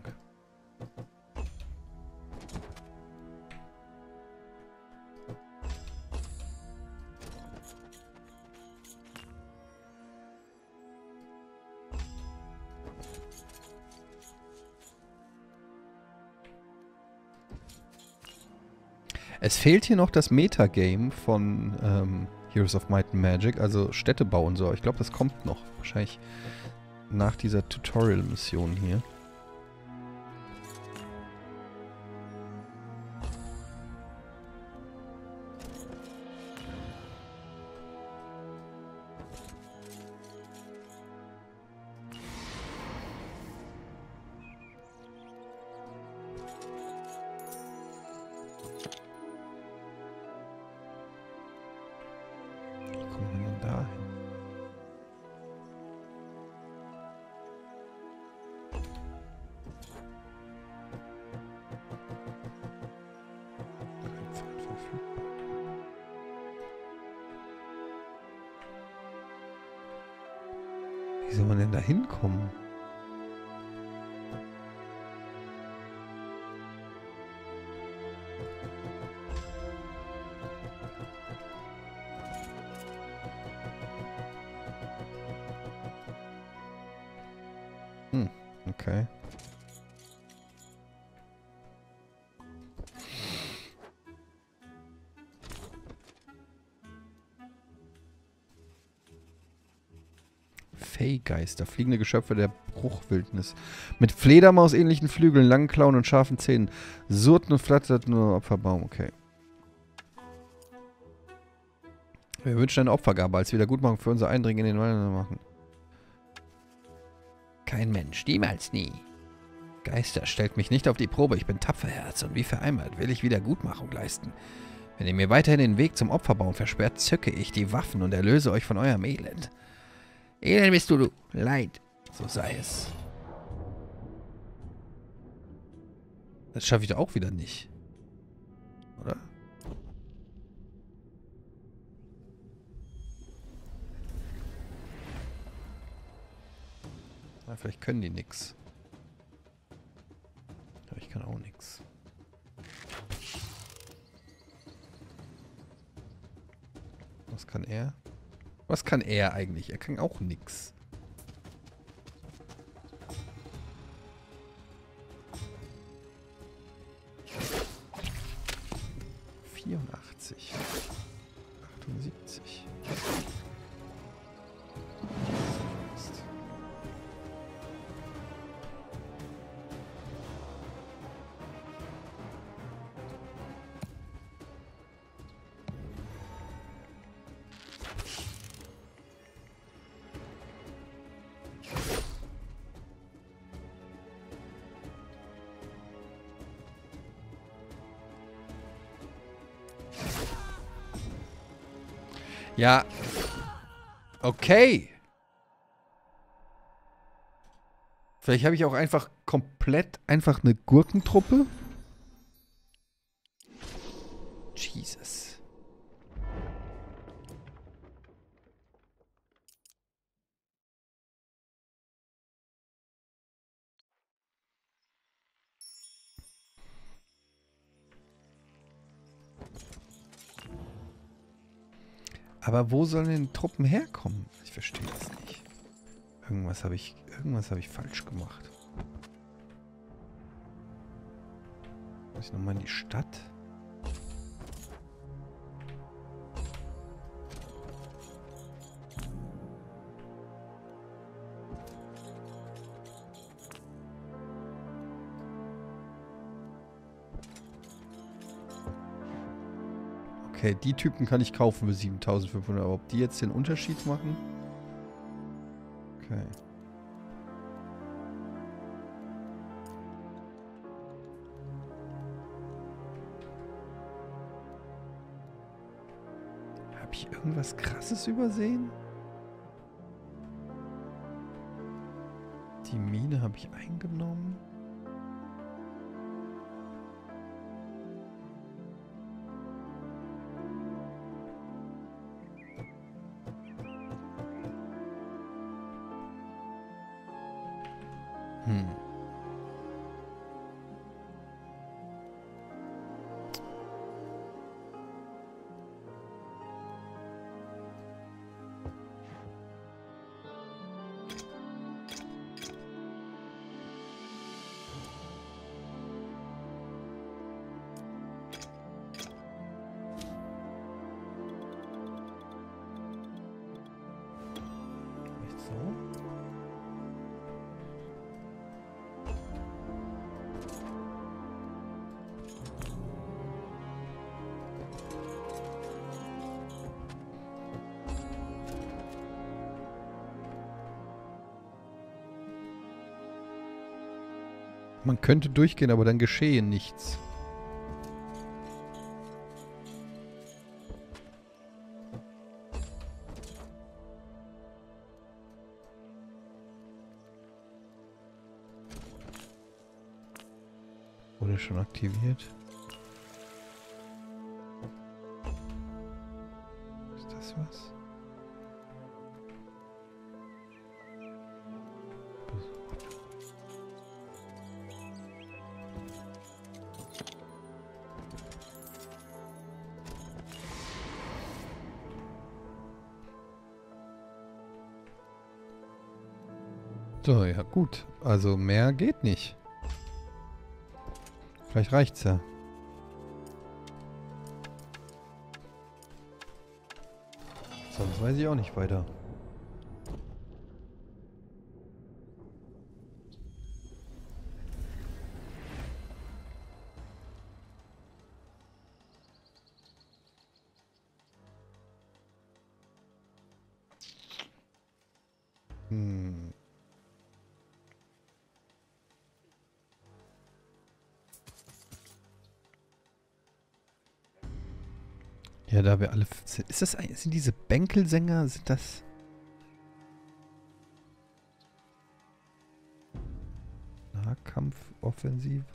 Es fehlt hier noch das Metagame von Heroes of Might and Magic, also Städtebau und so. Ich glaube, das kommt noch. Wahrscheinlich nach dieser Tutorial-Mission hier. Wie kommen wir denn da hin? Kein Pfad verfügbar. Wie soll man denn da hinkommen? Okay. Fey-Geister, fliegende Geschöpfe der Bruchwildnis. Mit Fledermaus-ähnlichen Flügeln, langen Klauen und scharfen Zähnen. Surrten und flattert nur Opferbaum, okay. Wir wünschen eine Opfergabe als Wiedergutmachung für unser Eindringen in den Wald machen. Kein Mensch, niemals nie. Geister, stellt mich nicht auf die Probe. Ich bin Tapferherz und wie vereinbart will ich Wiedergutmachung leisten. Wenn ihr mir weiterhin den Weg zum Opferbaum versperrt, zücke ich die Waffen und erlöse euch von eurem Elend. Elend bist du, Leid. So sei es. Das schaffe ich doch auch wieder nicht. Oder? Ja, vielleicht können die nix. Aber ich kann auch nix. Was kann er? Was kann er eigentlich? Er kann auch nix. ...84... ...78... Ja. Okay. Vielleicht habe ich auch einfach komplett einfach eine Gurkentruppe. Jesus. Aber wo sollen denn Truppen herkommen? Ich verstehe das nicht. Irgendwas habe ich falsch gemacht. Muss ich nochmal in die Stadt? Okay, die Typen kann ich kaufen für 7.500. Aber ob die jetzt den Unterschied machen? Okay. Habe ich irgendwas Krasses übersehen? Die Mine habe ich eingenommen. Nicht so. Man könnte durchgehen, aber dann geschehe nichts. Wurde schon aktiviert. Ist das was? So, ja gut. Also mehr geht nicht. Vielleicht reicht's ja. Sonst weiß ich auch nicht weiter. Ja, da wir alle... Ist das ein, sind diese Bänkelsänger, sind das... Nahkampfoffensive?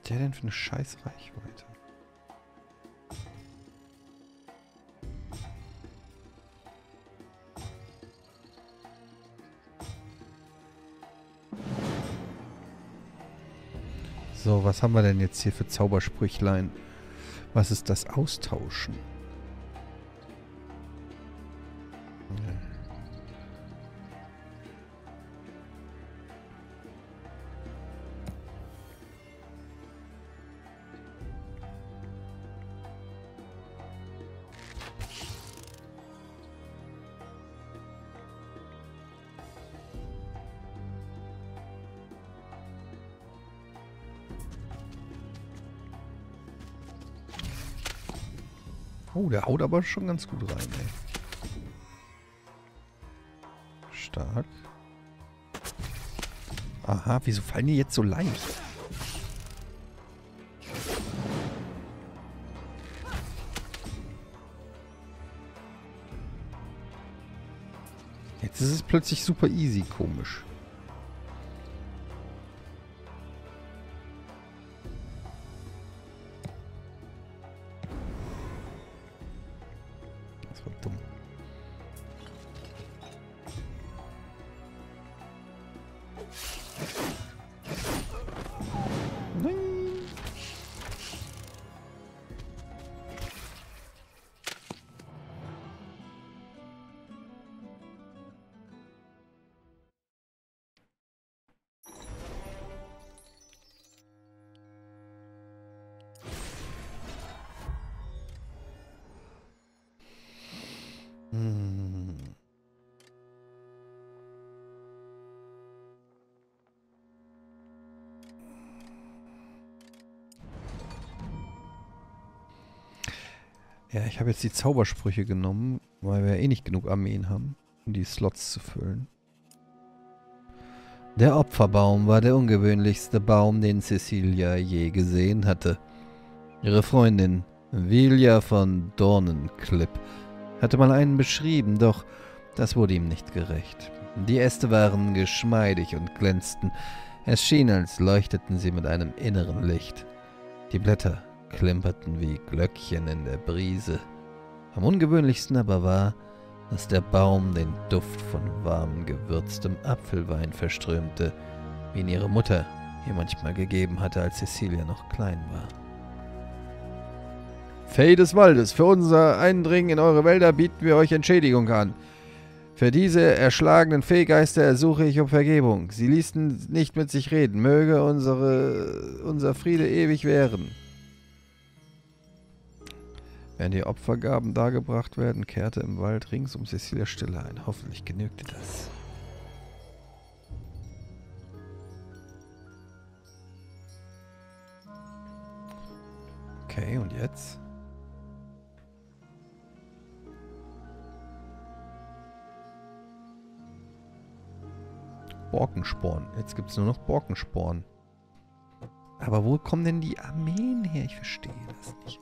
Der denn für eine scheiß Reichweite? So, was haben wir denn jetzt hier für Zaubersprüchlein? Was ist das Austauschen? Oh, der haut aber schon ganz gut rein, ey. Stark. Aha, wieso fallen die jetzt so leicht? Jetzt ist es plötzlich super easy, komisch. Das war dumm. Nein. Hm. Ja, ich habe jetzt die Zaubersprüche genommen, weil wir eh nicht genug Armeen haben, um die Slots zu füllen. Der Opferbaum war der ungewöhnlichste Baum, den Cecilia je gesehen hatte. Ihre Freundin, Vilja von Dornenklipp, hatte mal einen beschrieben, doch das wurde ihm nicht gerecht. Die Äste waren geschmeidig und glänzten. Es schien, als leuchteten sie mit einem inneren Licht. Die Blätter klimperten wie Glöckchen in der Brise. Am ungewöhnlichsten aber war, dass der Baum den Duft von warmem, gewürztem Apfelwein verströmte, wie ihn ihre Mutter ihr manchmal gegeben hatte, als Cecilia noch klein war. Fee des Waldes, für unser Eindringen in eure Wälder bieten wir euch Entschädigung an. Für diese erschlagenen Feegeister ersuche ich um Vergebung. Sie ließen nicht mit sich reden. Möge unser Friede ewig währen. Während die Opfergaben dargebracht werden, kehrte im Wald rings um Cecilia Stille ein. Hoffentlich genügte das. Okay, und jetzt? Borkensporn. Jetzt gibt es nur noch Borkensporn. Aber wo kommen denn die Armeen her? Ich verstehe das nicht.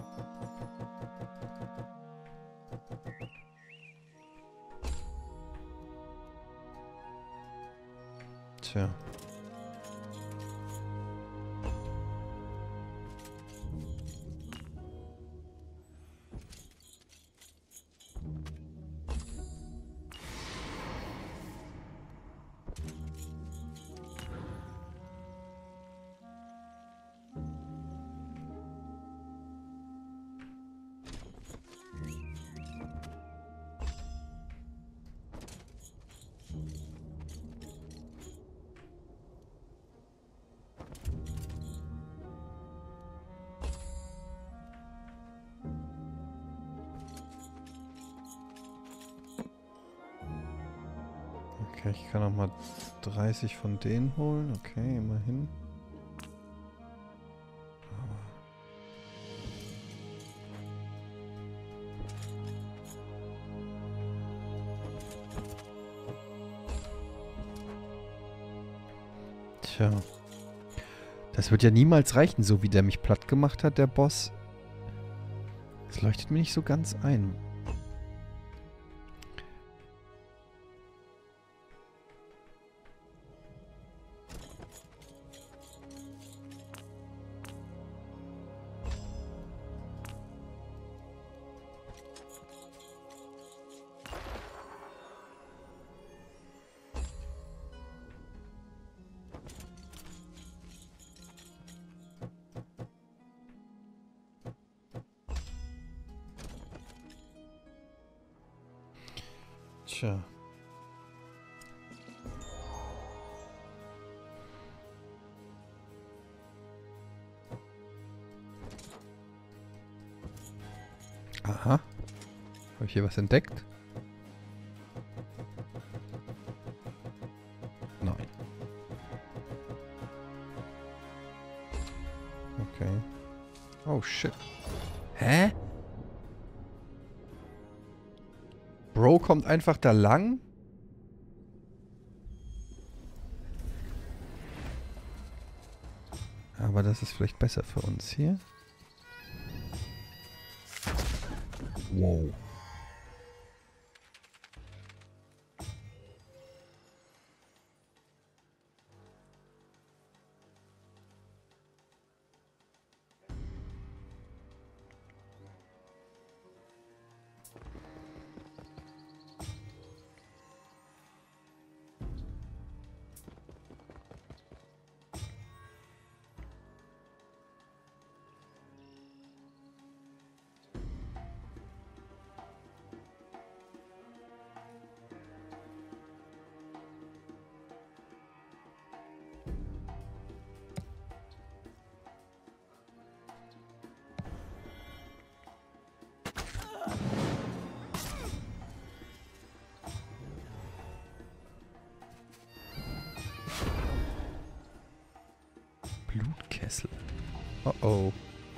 Tja. Okay, ich kann auch mal 30 von denen holen. Okay, immerhin. Tja. Das wird ja niemals reichen, so wie der mich platt gemacht hat, der Boss. Das leuchtet mir nicht so ganz ein. Tja. Aha. Habe ich hier was entdeckt? Nein. Okay. Oh shit. Hä? Bro kommt einfach da lang? Aber das ist vielleicht besser für uns hier. Wow. Blutkessel. Oh oh.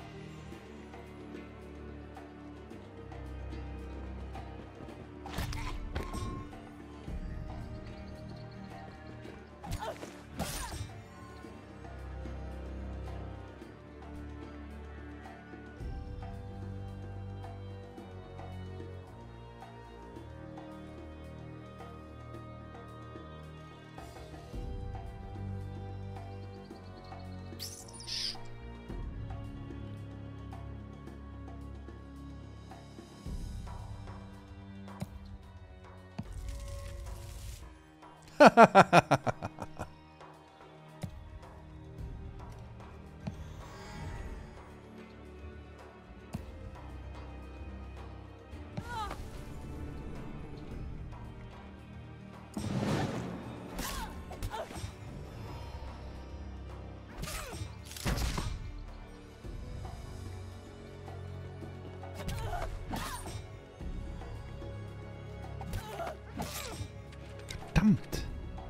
Verdammt.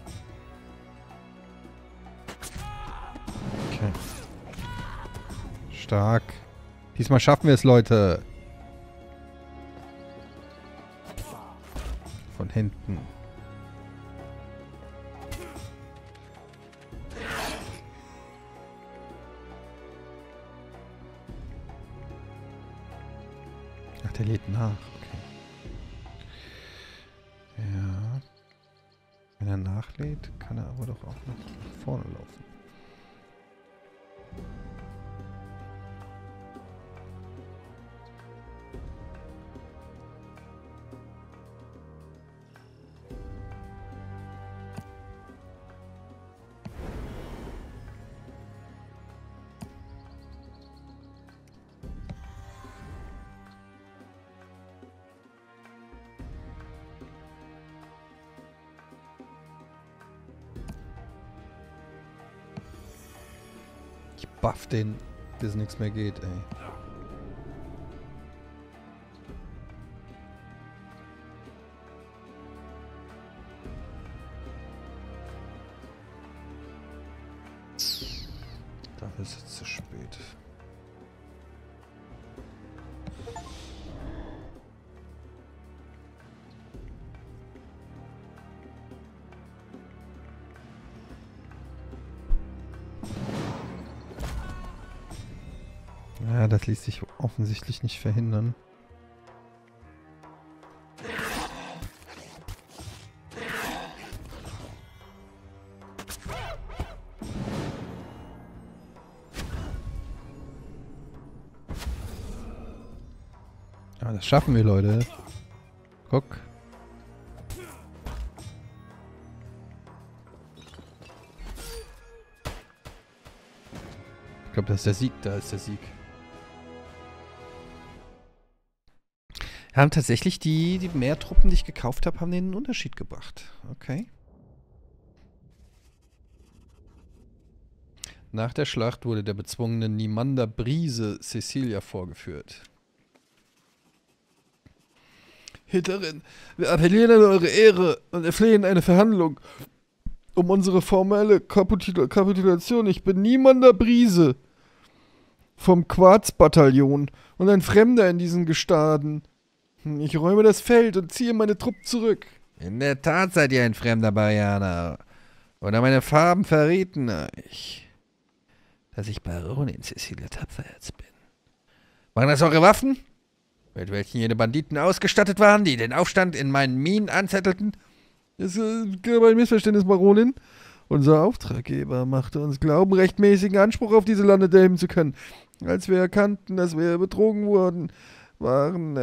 Okay. Stark. Diesmal schaffen wir es, Leute. Von hinten. Ach, der lädt nach. Okay. Ja. Wenn er nachlädt, kann er aber doch auch nach vorne laufen. Ich buff den, bis nichts mehr geht, ey. Dafür ist es zu spät. Ja, das ließ sich offensichtlich nicht verhindern. Ja, das schaffen wir, Leute. Guck. Ich glaube, das ist der Sieg. Da ist der Sieg. Haben tatsächlich die mehr Truppen, die ich gekauft habe, haben denen einen Unterschied gebracht. Okay. Nach der Schlacht wurde der bezwungenen Nimander Brise Cecilia vorgeführt. Hitlerin, wir appellieren an eure Ehre und erflehen eine Verhandlung um unsere formelle Kapitulation. Ich bin Nimander Brise vom Quarzbataillon und ein Fremder in diesen Gestaden. Ich räume das Feld und ziehe meine Truppen zurück. In der Tat seid ihr ein fremder Barianer. Oder meine Farben verrieten euch, dass ich Baronin Cecilia Tapferherz bin. Waren das eure Waffen? Mit welchen jene Banditen ausgestattet waren, die den Aufstand in meinen Minen anzettelten? Es gab ein Missverständnis, Baronin. Unser Auftraggeber machte uns glauben, rechtmäßigen Anspruch auf diese Lande erheben zu können. Als wir erkannten, dass wir betrogen worden waren,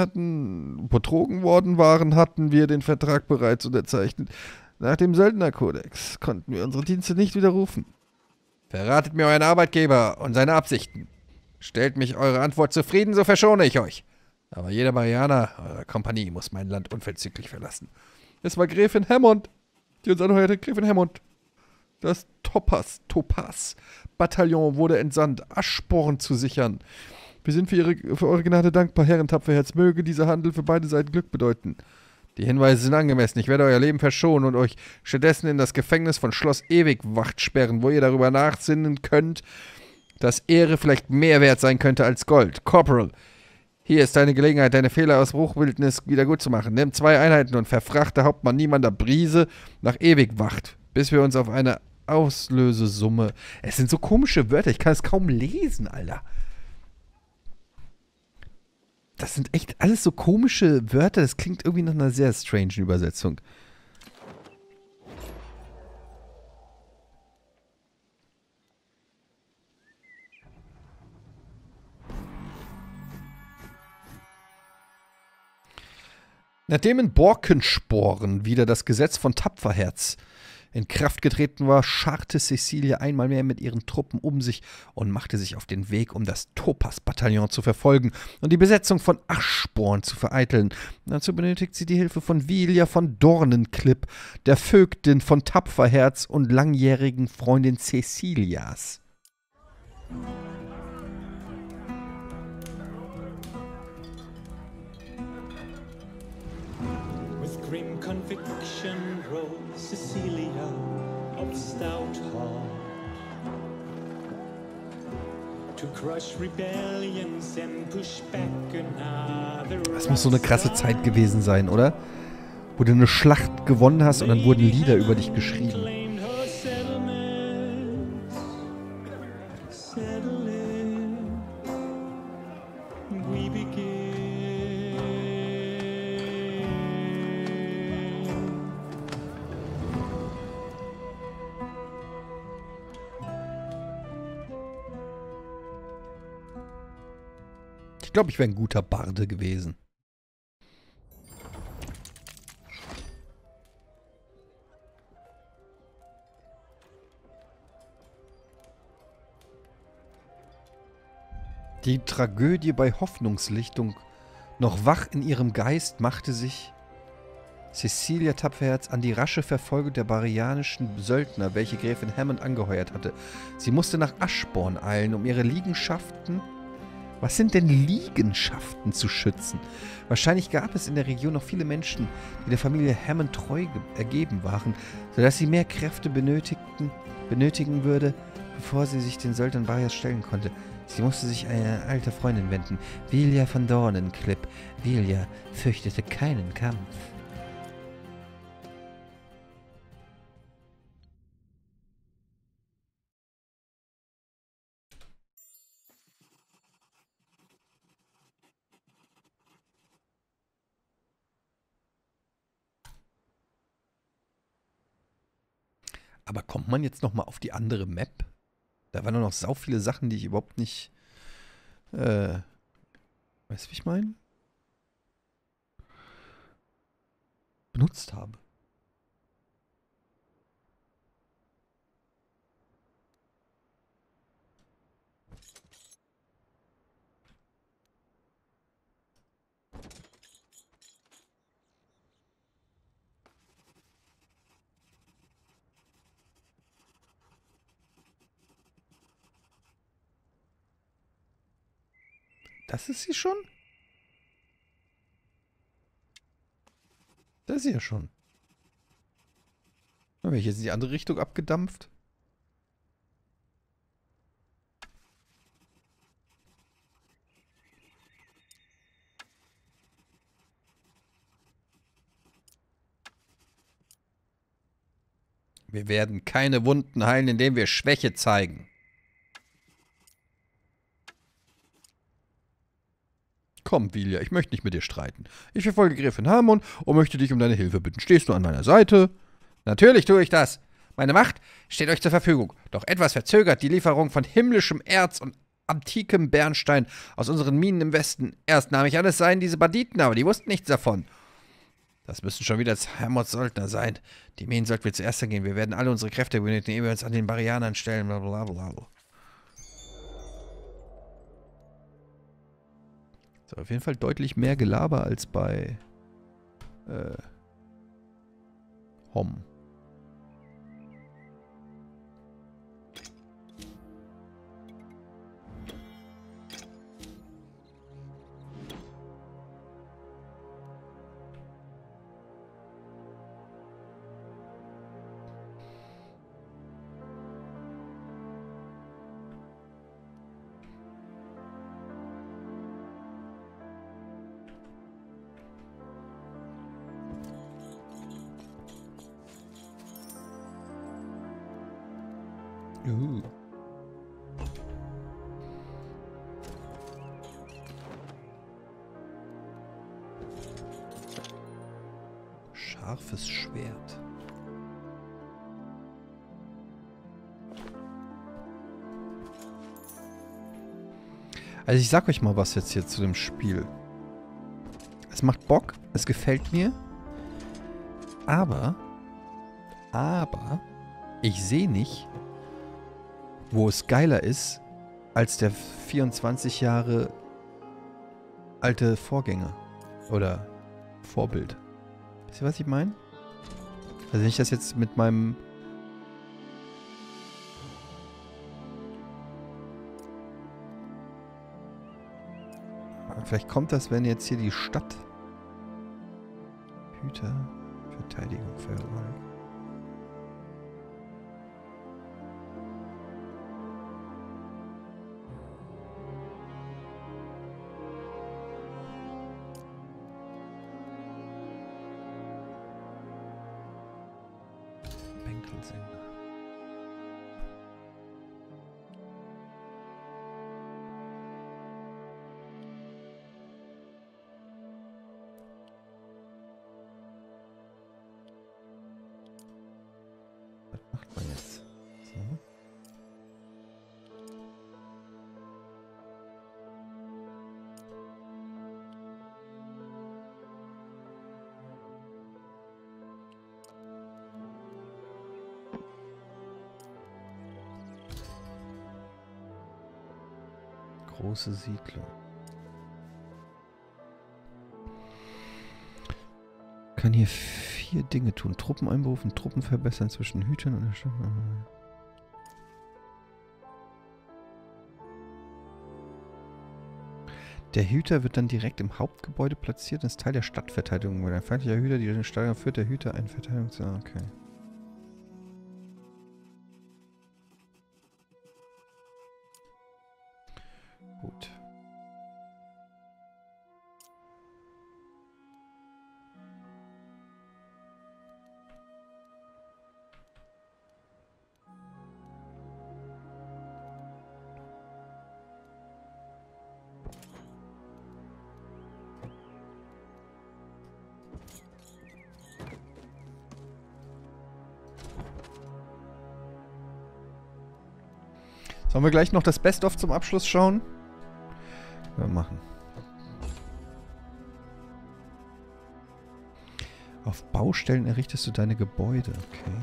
hatten wir den Vertrag bereits unterzeichnet. Nach dem Söldnerkodex konnten wir unsere Dienste nicht widerrufen. Verratet mir euren Arbeitgeber und seine Absichten. Stellt mich eure Antwort zufrieden, so verschone ich euch. Aber jeder Marianer eurer Kompanie muss mein Land unverzüglich verlassen. Es war Gräfin Hammond, die uns anheuerte. Gräfin Hammond. Das Topaz-Bataillon wurde entsandt, Aschsporn zu sichern. Wir sind für eure Gnade dankbar, Herren Tapferherz. Möge dieser Handel für beide Seiten Glück bedeuten. Die Hinweise sind angemessen. Ich werde euer Leben verschonen und euch stattdessen in das Gefängnis von Schloss Ewigwacht sperren, wo ihr darüber nachsinnen könnt, dass Ehre vielleicht mehr wert sein könnte als Gold. Corporal, hier ist deine Gelegenheit, deine Fehler aus Bruchwildnis wieder gut zu machen. Nimm 2 Einheiten und verfrachte Hauptmann Nimander Brise nach Ewigwacht, bis wir uns auf eine Auslösesumme... Es sind so komische Wörter, ich kann es kaum lesen, Alter. Das sind echt alles so komische Wörter, das klingt irgendwie nach einer sehr strangen Übersetzung. Nachdem in Borkensporen wieder das Gesetz von Tapferherz in Kraft getreten war, scharrte Cecilia einmal mehr mit ihren Truppen um sich und machte sich auf den Weg, um das Topaz-Bataillon zu verfolgen und die Besetzung von Aschsporn zu vereiteln. Dazu benötigt sie die Hilfe von Vilja von Dornenklipp, der Vögtin von Tapferherz und langjährigen Freundin Cecilias. Grim conviction rose Cecilia of stout heart to crush rebellions and push back another. Das muss so eine krasse Zeit gewesen sein, oder? Wo du eine Schlacht gewonnen hast und dann wurden Lieder über dich geschrieben. Ich glaube, ich wäre ein guter Barde gewesen. Die Tragödie bei Hoffnungslichtung noch wach in ihrem Geist machte sich Cecilia Tapferherz an die rasche Verfolgung der barianischen Söldner, welche Gräfin Hammond angeheuert hatte. Sie musste nach Aschborn eilen, um ihre Liegenschaften... Was sind denn Liegenschaften zu schützen? Wahrscheinlich gab es in der Region noch viele Menschen, die der Familie Hammond treu ergeben waren, sodass sie mehr Kräfte benötigen würde, bevor sie sich den Söldnern Barias stellen konnte. Sie musste sich an eine alte Freundin wenden, Vilja von Dornenklipp. Vilja fürchtete keinen Kampf. Aber kommt man jetzt noch mal auf die andere Map? Da waren noch sau viele Sachen, die ich überhaupt nicht, weißt du, wie ich meine? Benutzt habe. Das ist sie schon? Das ist sie ja schon. Habe ich jetzt in die andere Richtung abgedampft? Wir werden keine Wunden heilen, indem wir Schwäche zeigen. Komm, Vilja, ich möchte nicht mit dir streiten. Ich verfolge Gräfin Harmon und möchte dich um deine Hilfe bitten. Stehst du an meiner Seite? Natürlich tue ich das. Meine Macht steht euch zur Verfügung. Doch etwas verzögert die Lieferung von himmlischem Erz und antikem Bernstein aus unseren Minen im Westen. Erst nahm ich an, es seien diese Banditen, aber die wussten nichts davon. Das müssen schon wieder Hermods Söldner sein. Die Minen sollten wir zuerst angehen. Wir werden alle unsere Kräfte benötigen, ehe wir uns an den Barianern stellen. Blablabla. So, auf jeden Fall deutlich mehr Gelaber als bei Hom. Scharfes Schwert. Also ich sag euch mal was jetzt hier zu dem Spiel. Es macht Bock, es gefällt mir, aber ich sehe nicht, wo es geiler ist, als der 24 Jahre alte Vorgänger oder Vorbild. Wisst ihr, was ich meine? Also wenn ich das jetzt mit meinem... Vielleicht kommt das, wenn jetzt hier die Stadt... Hüter, Verteidigung, Feuerwahl. Was macht man jetzt? So. Große Siedlung. Kann hier 4 Dinge tun. Truppen einberufen, Truppen verbessern zwischen Hütern und der Stadt. Der Hüter wird dann direkt im Hauptgebäude platziert und ist Teil der Stadtverteidigung. Weil ein feindlicher Hüter, die den Stadt führt, der Hüter einen Verteidigungs... Okay. Gut. Sollen wir gleich noch das Best-of zum Abschluss schauen? Ja, machen. Auf Baustellen errichtest du deine Gebäude. Okay.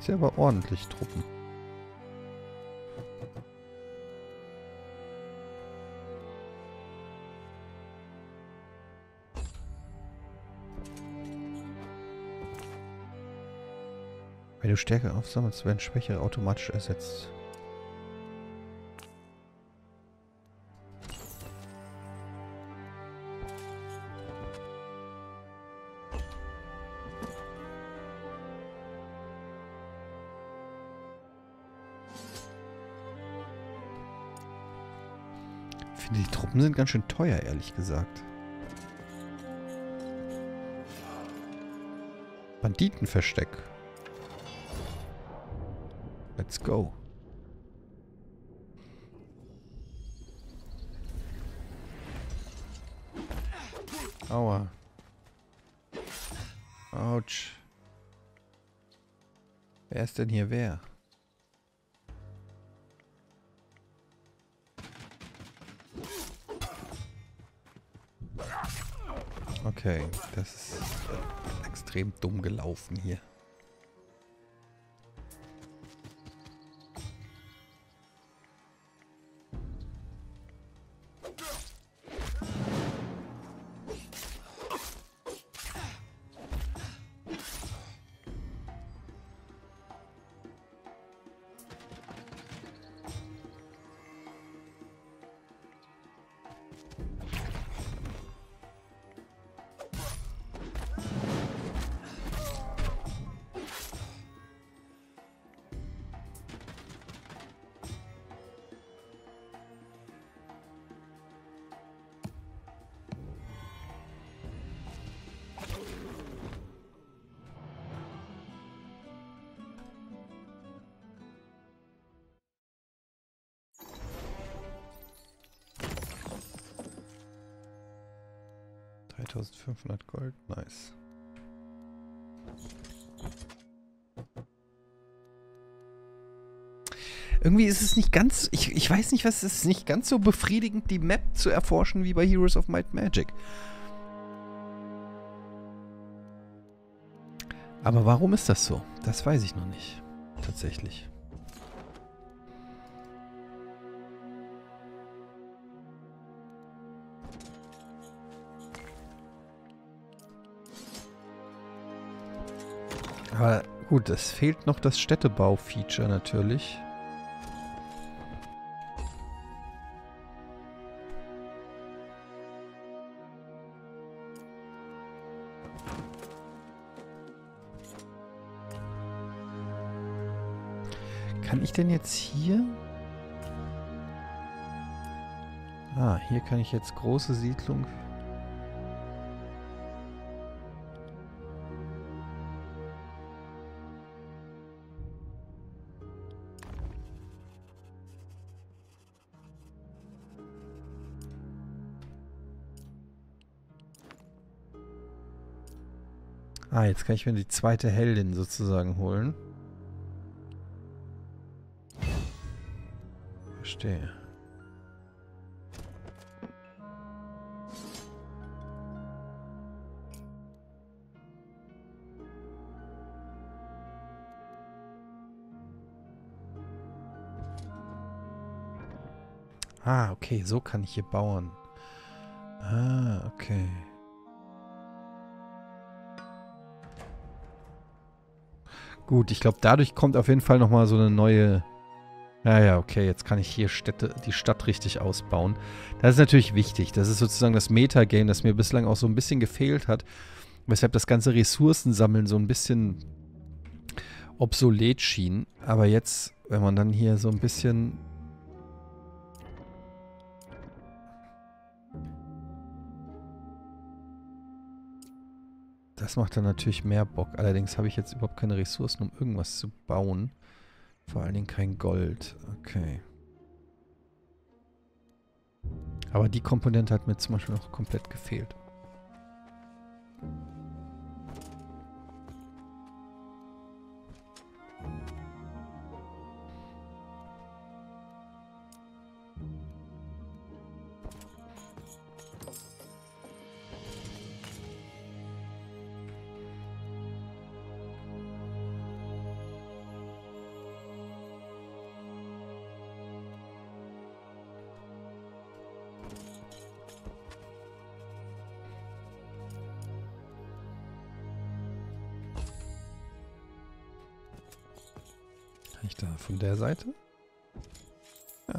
Ist ja aber ordentlich Truppen. Wenn du Stärke aufsammelst, werden Schwächere automatisch ersetzt. Ich finde, die Truppen sind ganz schön teuer, ehrlich gesagt. Banditenversteck. Let's go. Aua. Autsch. Wer ist denn hier wer? Okay, das ist extrem dumm gelaufen hier. $3.500 Gold, nice. Irgendwie ist es nicht ganz, ich weiß nicht was, es ist nicht ganz so befriedigend, die Map zu erforschen wie bei Heroes of Might and Magic. Aber warum ist das so? Das weiß ich noch nicht, tatsächlich. Aber gut, es fehlt noch das Städtebau-Feature natürlich. Kann ich denn jetzt hier... Ah, hier kann ich jetzt große Siedlung... Ah, jetzt kann ich mir die zweite Heldin sozusagen holen. Verstehe. Ah, okay, so kann ich hier bauen. Ah, okay. Gut, ich glaube, dadurch kommt auf jeden Fall nochmal so eine neue... Ja, okay, jetzt kann ich hier die Stadt richtig ausbauen. Das ist natürlich wichtig. Das ist sozusagen das Metagame, das mir bislang auch so ein bisschen gefehlt hat. Weshalb das ganze Ressourcensammeln so ein bisschen obsolet schien. Aber jetzt, wenn man dann hier so ein bisschen... Das macht dann natürlich mehr Bock. Allerdings habe ich jetzt überhaupt keine Ressourcen, um irgendwas zu bauen. Vor allen Dingen kein Gold. Okay. Aber die Komponente hat mir zum Beispiel noch komplett gefehlt. Kann ich da von der Seite? Ja.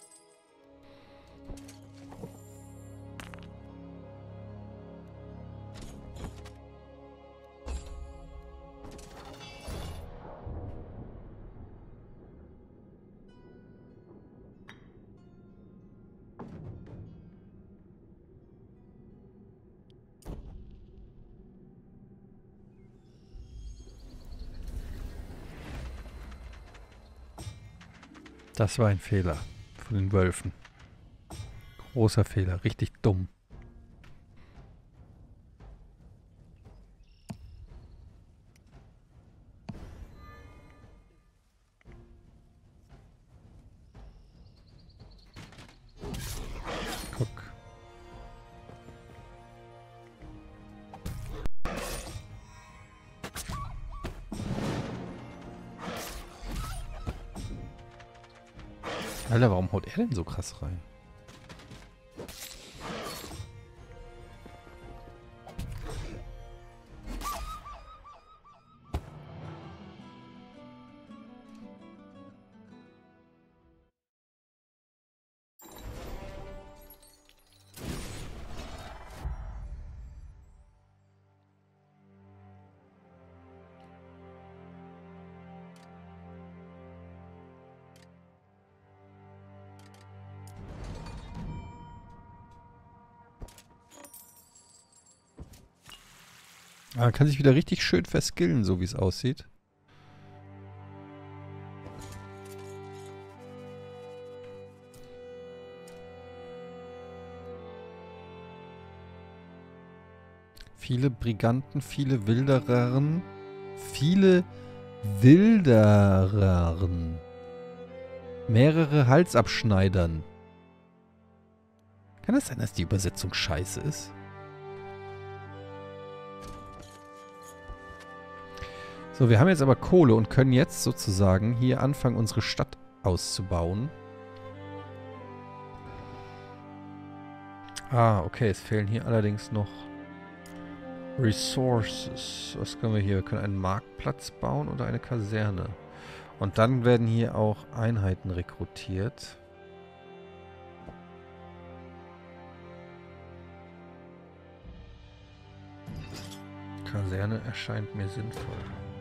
Das war ein Fehler von den Wölfen. Großer Fehler, richtig dumm. Guck. Alter, warum haut er denn so krass rein? Ah, kann sich wieder richtig schön verskillen, so wie es aussieht. Viele Briganten, viele Wilderern. Viele Wilderern. Mehrere Halsabschneidern. Kann das sein, dass die Übersetzung scheiße ist? So, wir haben jetzt aber Kohle und können jetzt sozusagen hier anfangen, unsere Stadt auszubauen. Ah, okay, es fehlen hier allerdings noch Resources. Was können wir hier? Wir können einen Marktplatz bauen oder eine Kaserne. Und dann werden hier auch Einheiten rekrutiert. Kaserne erscheint mir sinnvoll.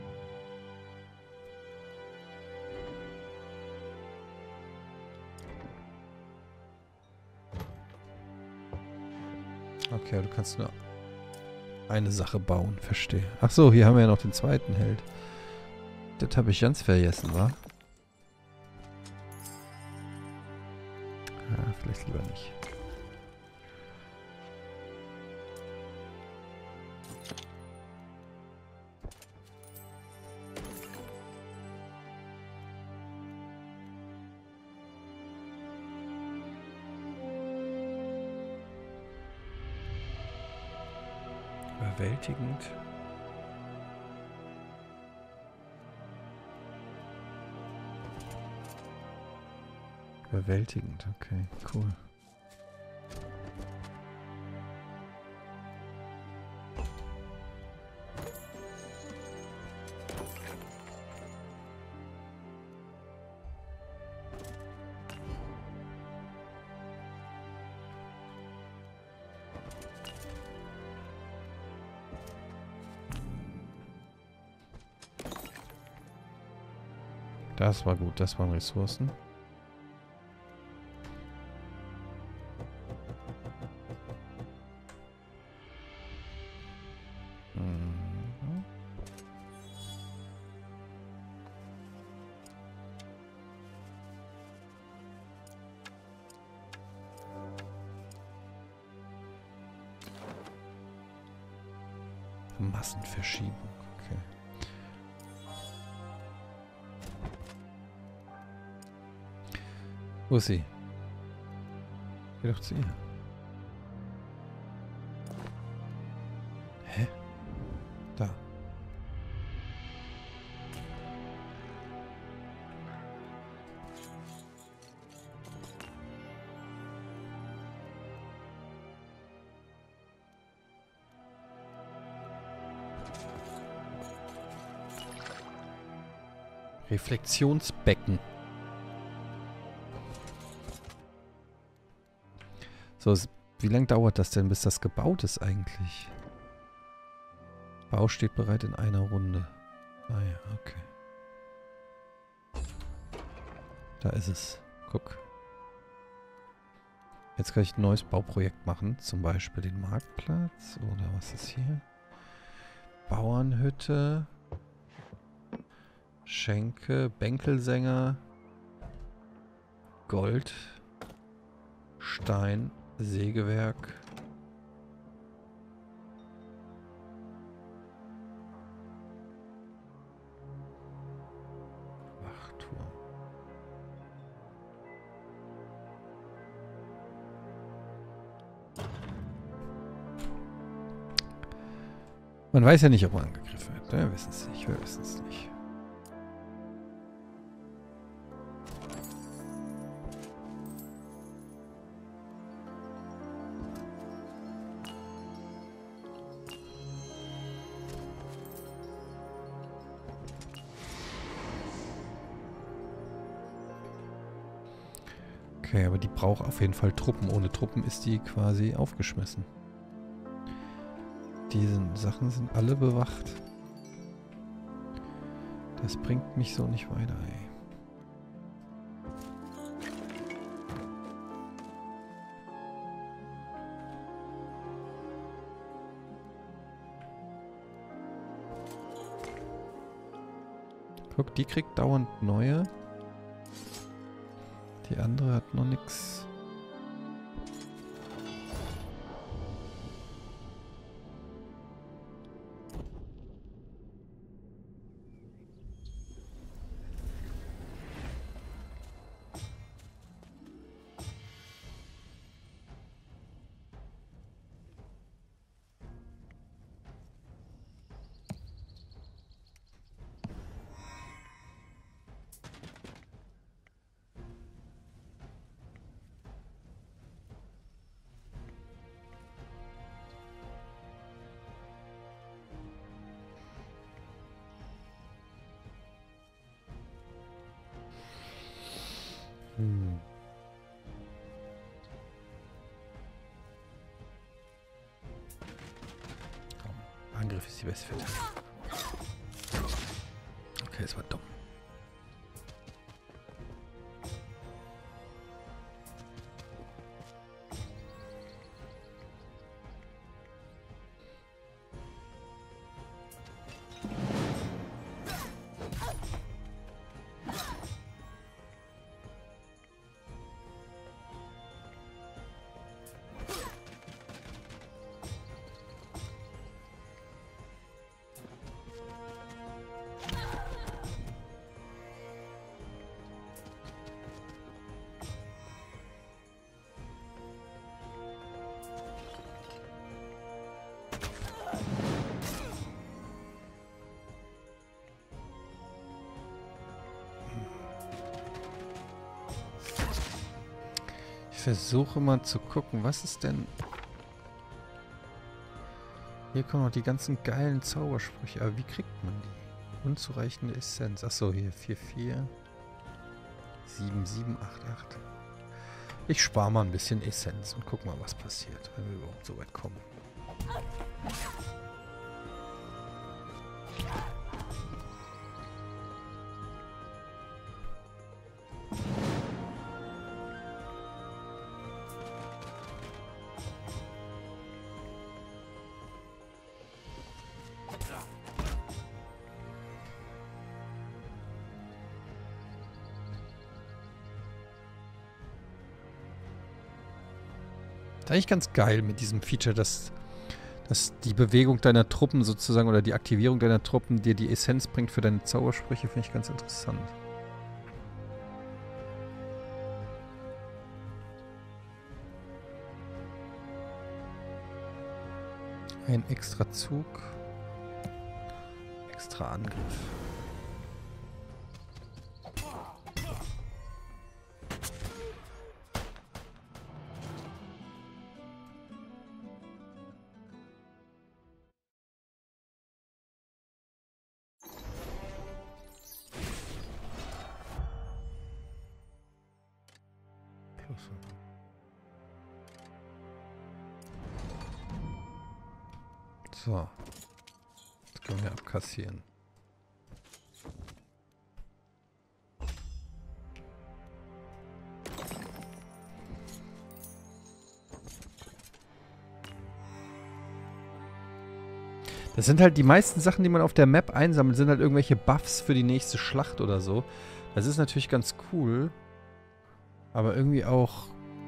Okay, du kannst nur eine Sache bauen, verstehe. Ach so, hier haben wir ja noch den zweiten Held. Das habe ich ganz vergessen, wa? Ah, vielleicht lieber nicht. Überwältigend. Überwältigend, okay, cool. Das war gut, das waren Ressourcen. Mhm. Massenverschiebung, okay. Wo ist sie? Geh doch zu ihr. Hä? Da. Reflexionsbecken. So, wie lange dauert das denn, bis das gebaut ist eigentlich? Bau steht bereit in einer Runde. Ah ja, okay. Da ist es. Guck. Jetzt kann ich ein neues Bauprojekt machen. Zum Beispiel den Marktplatz. Oder was ist hier? Bauernhütte. Schenke. Bänkelsänger. Gold. Stein. Sägewerk. Wachturm. Man weiß ja nicht, ob man angegriffen wird. Wir wissen es nicht. Wir wissen es nicht. Okay, aber die braucht auf jeden Fall Truppen. Ohne Truppen ist die quasi aufgeschmissen. Diese Sachen sind alle bewacht. Das bringt mich so nicht weiter, ey. Guck, die kriegt dauernd neue. Die andere hat noch nichts. Angriff ist die beste Verteidigung. Okay, das war dumm. Ich versuche mal zu gucken, was ist denn... Hier kommen noch die ganzen geilen Zaubersprüche. Aber wie kriegt man die? Unzureichende Essenz. Achso, hier 4,4. 7,7,8,8. Ich spare mal ein bisschen Essenz und guck mal, was passiert, wenn wir überhaupt so weit kommen. Eigentlich ganz geil mit diesem Feature, dass die Bewegung deiner Truppen sozusagen oder die Aktivierung deiner Truppen dir die Essenz bringt für deine Zaubersprüche, finde ich ganz interessant. Ein extra Zug, extra Angriff. So. Das können wir abkassieren. Das sind halt die meisten Sachen, die man auf der Map einsammelt, sind halt irgendwelche Buffs für die nächste Schlacht oder so. Das ist natürlich ganz cool. Aber irgendwie auch...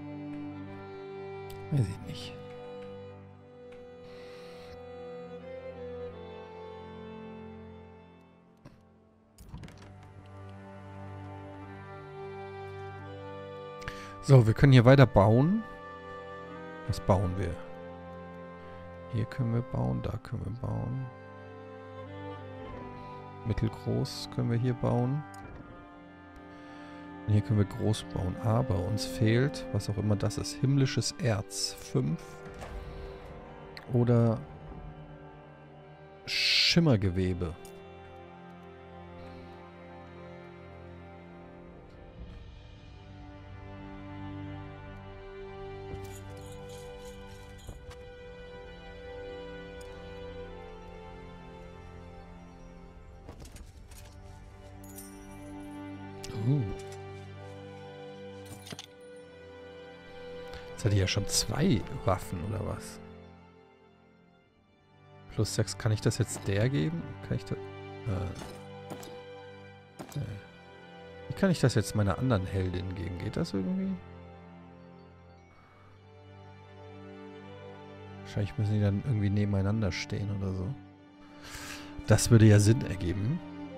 Weiß ich nicht. So, wir können hier weiter bauen. Was bauen wir? Hier können wir bauen, da können wir bauen. Mittelgroß können wir hier bauen. Und hier können wir groß bauen. Aber uns fehlt, was auch immer das ist, himmlisches Erz 5. Oder Schimmergewebe. Jetzt hatte ich ja schon 2 Waffen, oder was? Plus 6, kann ich das jetzt der geben? Kann ich das... Wie kann ich das jetzt meiner anderen Heldin geben? Geht das irgendwie? Wahrscheinlich müssen die dann irgendwie nebeneinander stehen oder so. Das würde ja Sinn ergeben.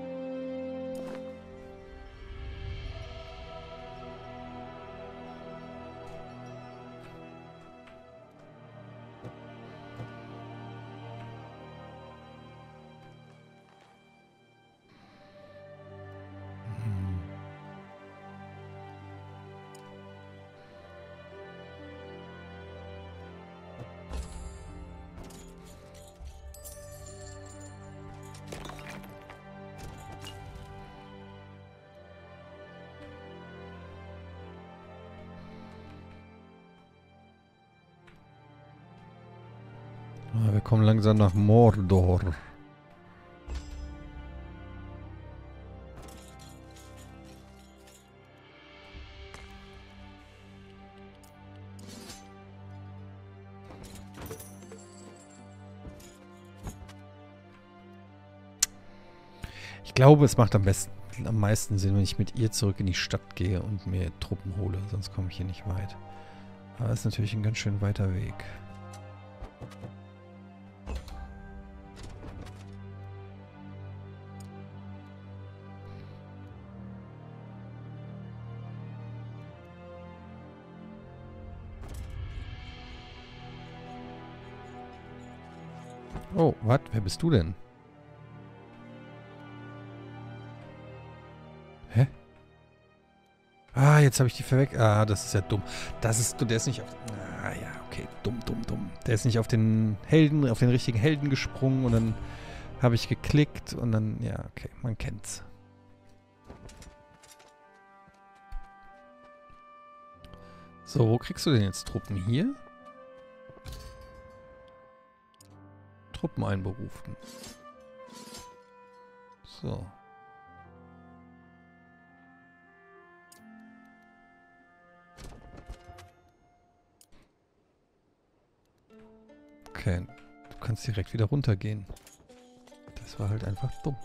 Wir kommen langsam nach Mordor. Ich glaube, es macht am meisten Sinn, wenn ich mit ihr zurück in die Stadt gehe und mir Truppen hole. Sonst komme ich hier nicht weit. Aber das ist natürlich ein ganz schön weiter Weg. Oh, was? Wer bist du denn? Hä? Ah, jetzt habe ich die verwechselt. Ah, das ist ja dumm. Das ist, der ist nicht auf... Ah, ja, okay. Dumm. Der ist nicht auf den Helden, auf den richtigen Helden gesprungen und dann habe ich geklickt und dann... Ja, okay, man kennt's. So, wo kriegst du denn jetzt Truppen? Hier? Truppen einberufen. So. Okay, du kannst direkt wieder runtergehen. Das war halt einfach dumm.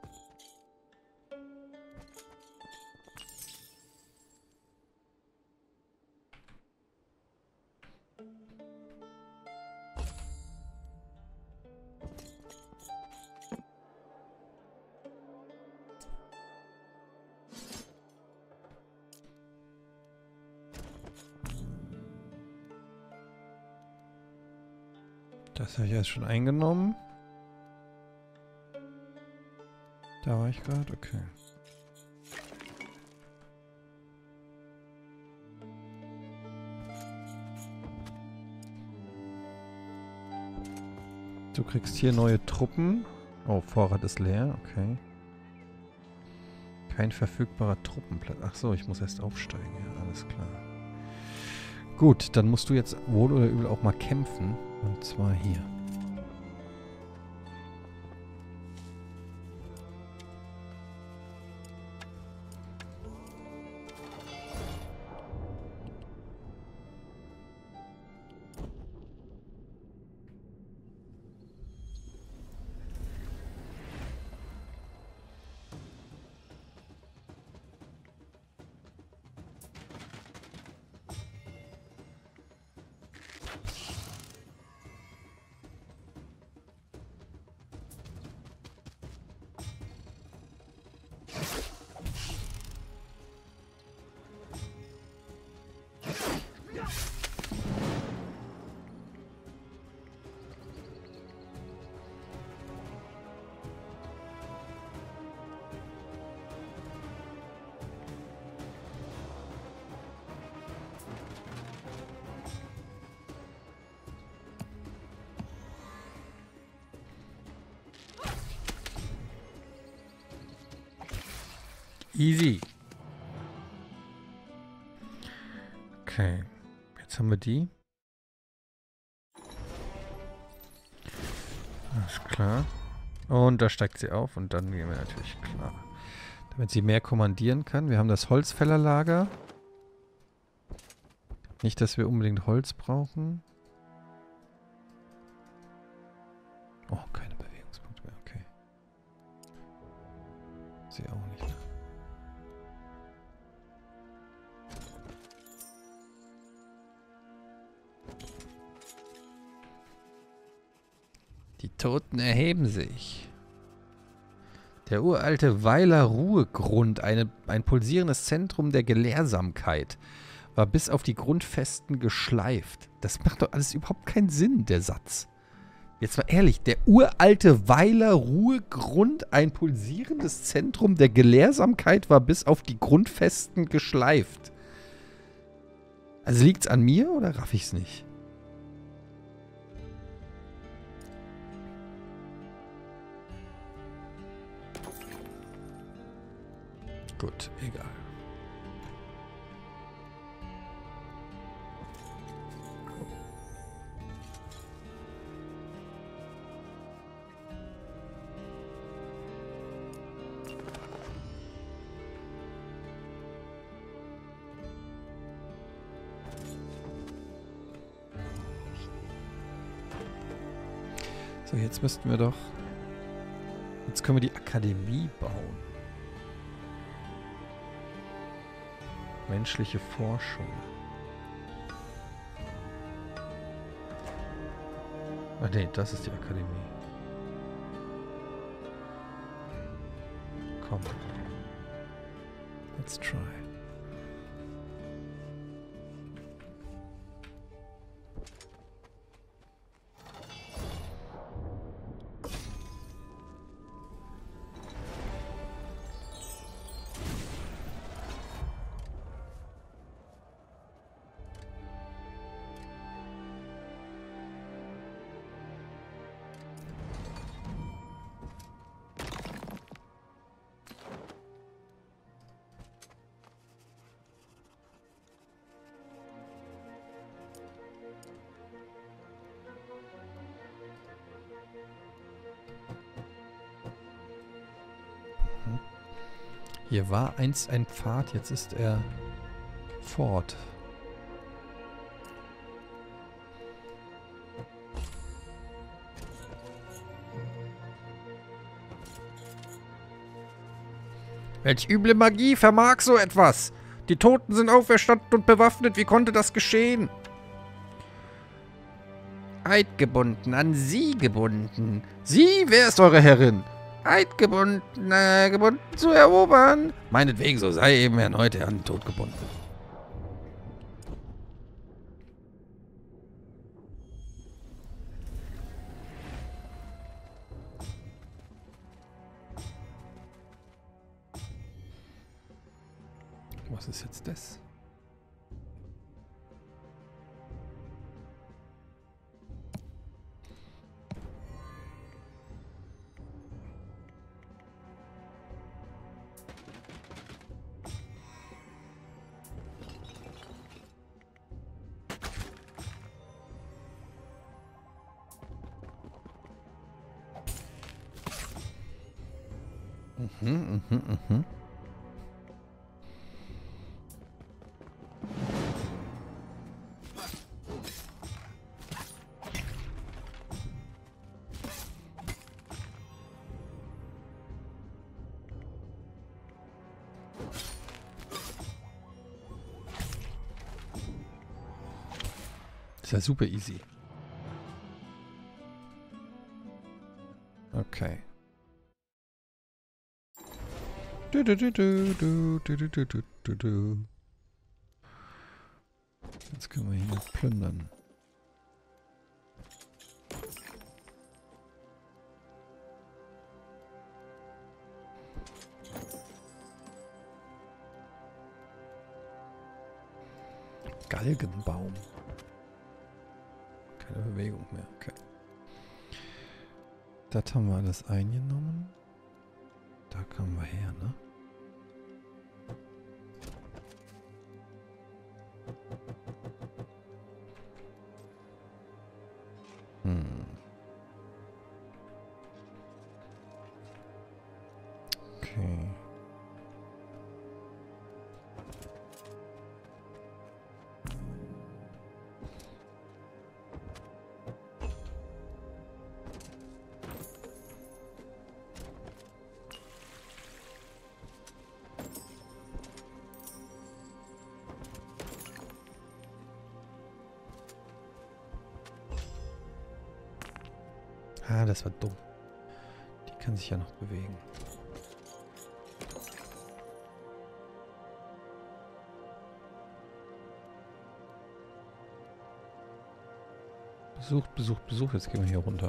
Das habe ich jetzt schon eingenommen. Da war ich gerade, okay. Du kriegst hier neue Truppen. Oh, Vorrat ist leer, okay. Kein verfügbarer Truppenplatz. Ach so, ich muss erst aufsteigen, ja, alles klar. Gut, dann musst du jetzt wohl oder übel auch mal kämpfen. Und zwar hier. Easy. Okay. Jetzt haben wir die. Alles klar. Und da steigt sie auf und dann gehen wir natürlich klar. Damit sie mehr kommandieren kann. Wir haben das Holzfällerlager. Nicht, dass wir unbedingt Holz brauchen. Oh, keine Bewegungspunkte mehr. Okay. Sie auch nicht. Die Toten erheben sich. Der uralte Weiler Ruhegrund, ein pulsierendes Zentrum der Gelehrsamkeit, war bis auf die Grundfesten geschleift. Das macht doch alles überhaupt keinen Sinn, der Satz. Jetzt mal ehrlich, der uralte Weiler Ruhegrund, ein pulsierendes Zentrum der Gelehrsamkeit, war bis auf die Grundfesten geschleift. Also liegt's an mir oder raff ich's nicht? Gut, egal. So, jetzt müssten wir doch... Jetzt können wir die Akademie bauen. Menschliche Forschung. Ah ne, das ist die Akademie. Komm. Let's try. Hier war einst ein Pfad, jetzt ist er fort. Welch üble Magie vermag so etwas? Die Toten sind auferstanden und bewaffnet. Wie konnte das geschehen? Eidgebunden, an Sie gebunden. Sie, wer ist eure Herrin? Eidgebunden, gebunden zu erobern. Meinetwegen, so sei eben erneut er an den Tod gebunden. Was ist jetzt das? Mhm, mhm, mhm. Ist ja super easy. Okay. Du, du, du, du, du, du, du, du, du, du. Jetzt können wir hier plündern. Galgenbaum. Keine Bewegung mehr, okay. Das haben wir alles eingenommen. Da kamen wir her, ne? Okay. Ah, das war dumm. Die kann sich ja noch bewegen. Besuch, Besuch, Besuch. Jetzt gehen wir hier runter.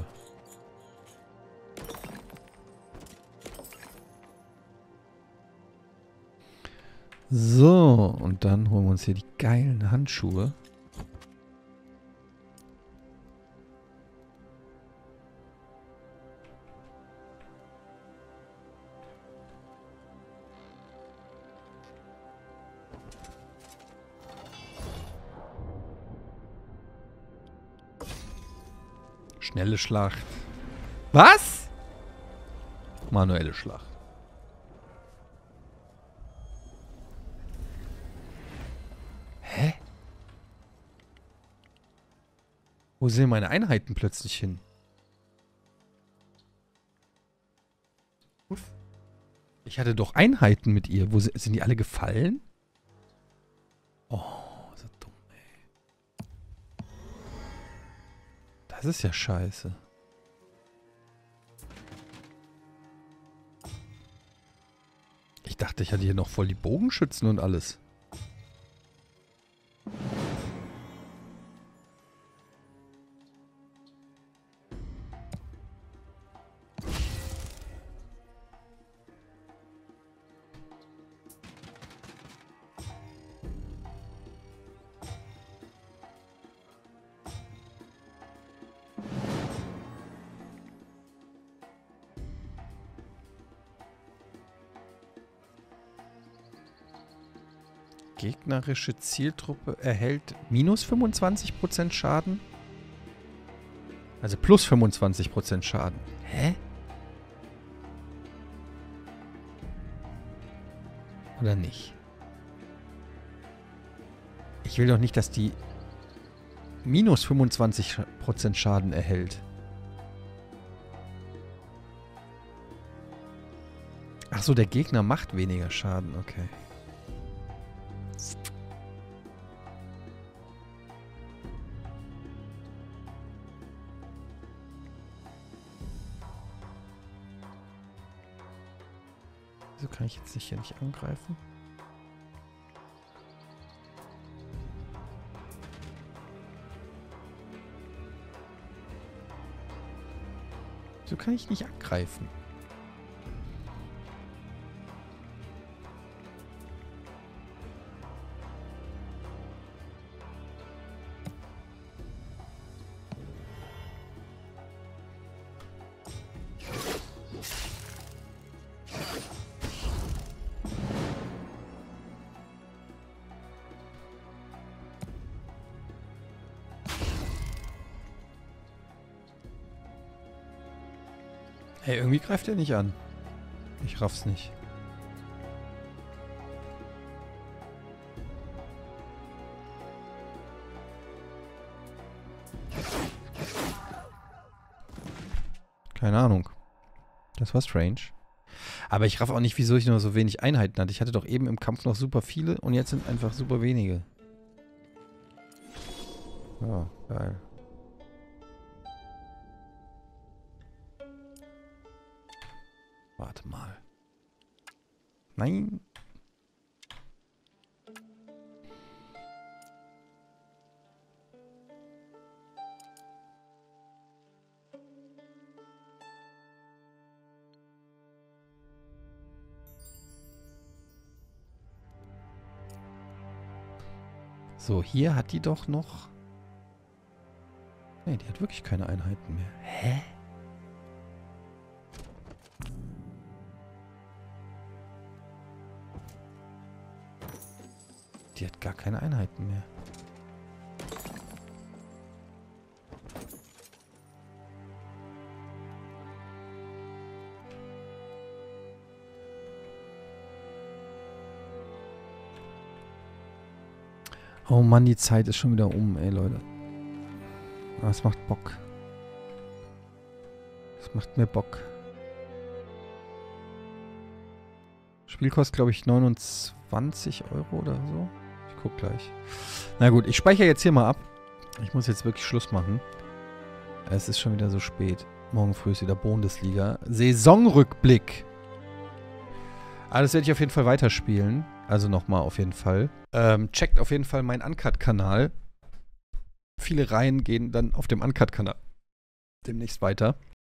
So, und dann holen wir uns hier die geilen Handschuhe. Schnelle Schlacht. Was? Manuelle Schlacht. Hä? Wo sind meine Einheiten plötzlich hin? Ich hatte doch Einheiten mit ihr. Wo sind die alle gefallen? Oh, so dumm, ey. Das ist ja scheiße. Ich dachte, ich hatte hier noch voll die Bogenschützen und alles. Gegnerische Zieltruppe erhält minus 25% Schaden. Also plus 25% Schaden. Hä? Oder nicht? Ich will doch nicht, dass die minus 25% Schaden erhält. Ach so, der Gegner macht weniger Schaden. Okay. Wieso kann ich jetzt hier nicht angreifen? Wieso kann ich nicht angreifen? Hey, irgendwie greift er nicht an. Ich raff's nicht. Keine Ahnung. Das war strange. Aber ich raff auch nicht, wieso ich nur so wenig Einheiten hatte. Ich hatte doch eben im Kampf noch super viele und jetzt sind einfach super wenige. Ja, geil. Warte mal. Nein. So, hier hat die doch noch... Nee, die hat wirklich keine Einheiten mehr. Hä? Die hat gar keine Einheiten mehr. Oh Mann, die Zeit ist schon wieder um, ey, Leute. Aber es macht Bock. Es macht mir Bock. Spiel kostet, glaube ich, 29 € oder so. Ich guck gleich. Na gut, ich speichere jetzt hier mal ab. Ich muss jetzt wirklich Schluss machen. Es ist schon wieder so spät. Morgen früh ist wieder Bundesliga. Saisonrückblick. Das werde ich auf jeden Fall weiterspielen. Also nochmal auf jeden Fall. Checkt auf jeden Fall meinen Uncut-Kanal. Viele Reihen gehen dann auf dem Uncut-Kanal demnächst weiter.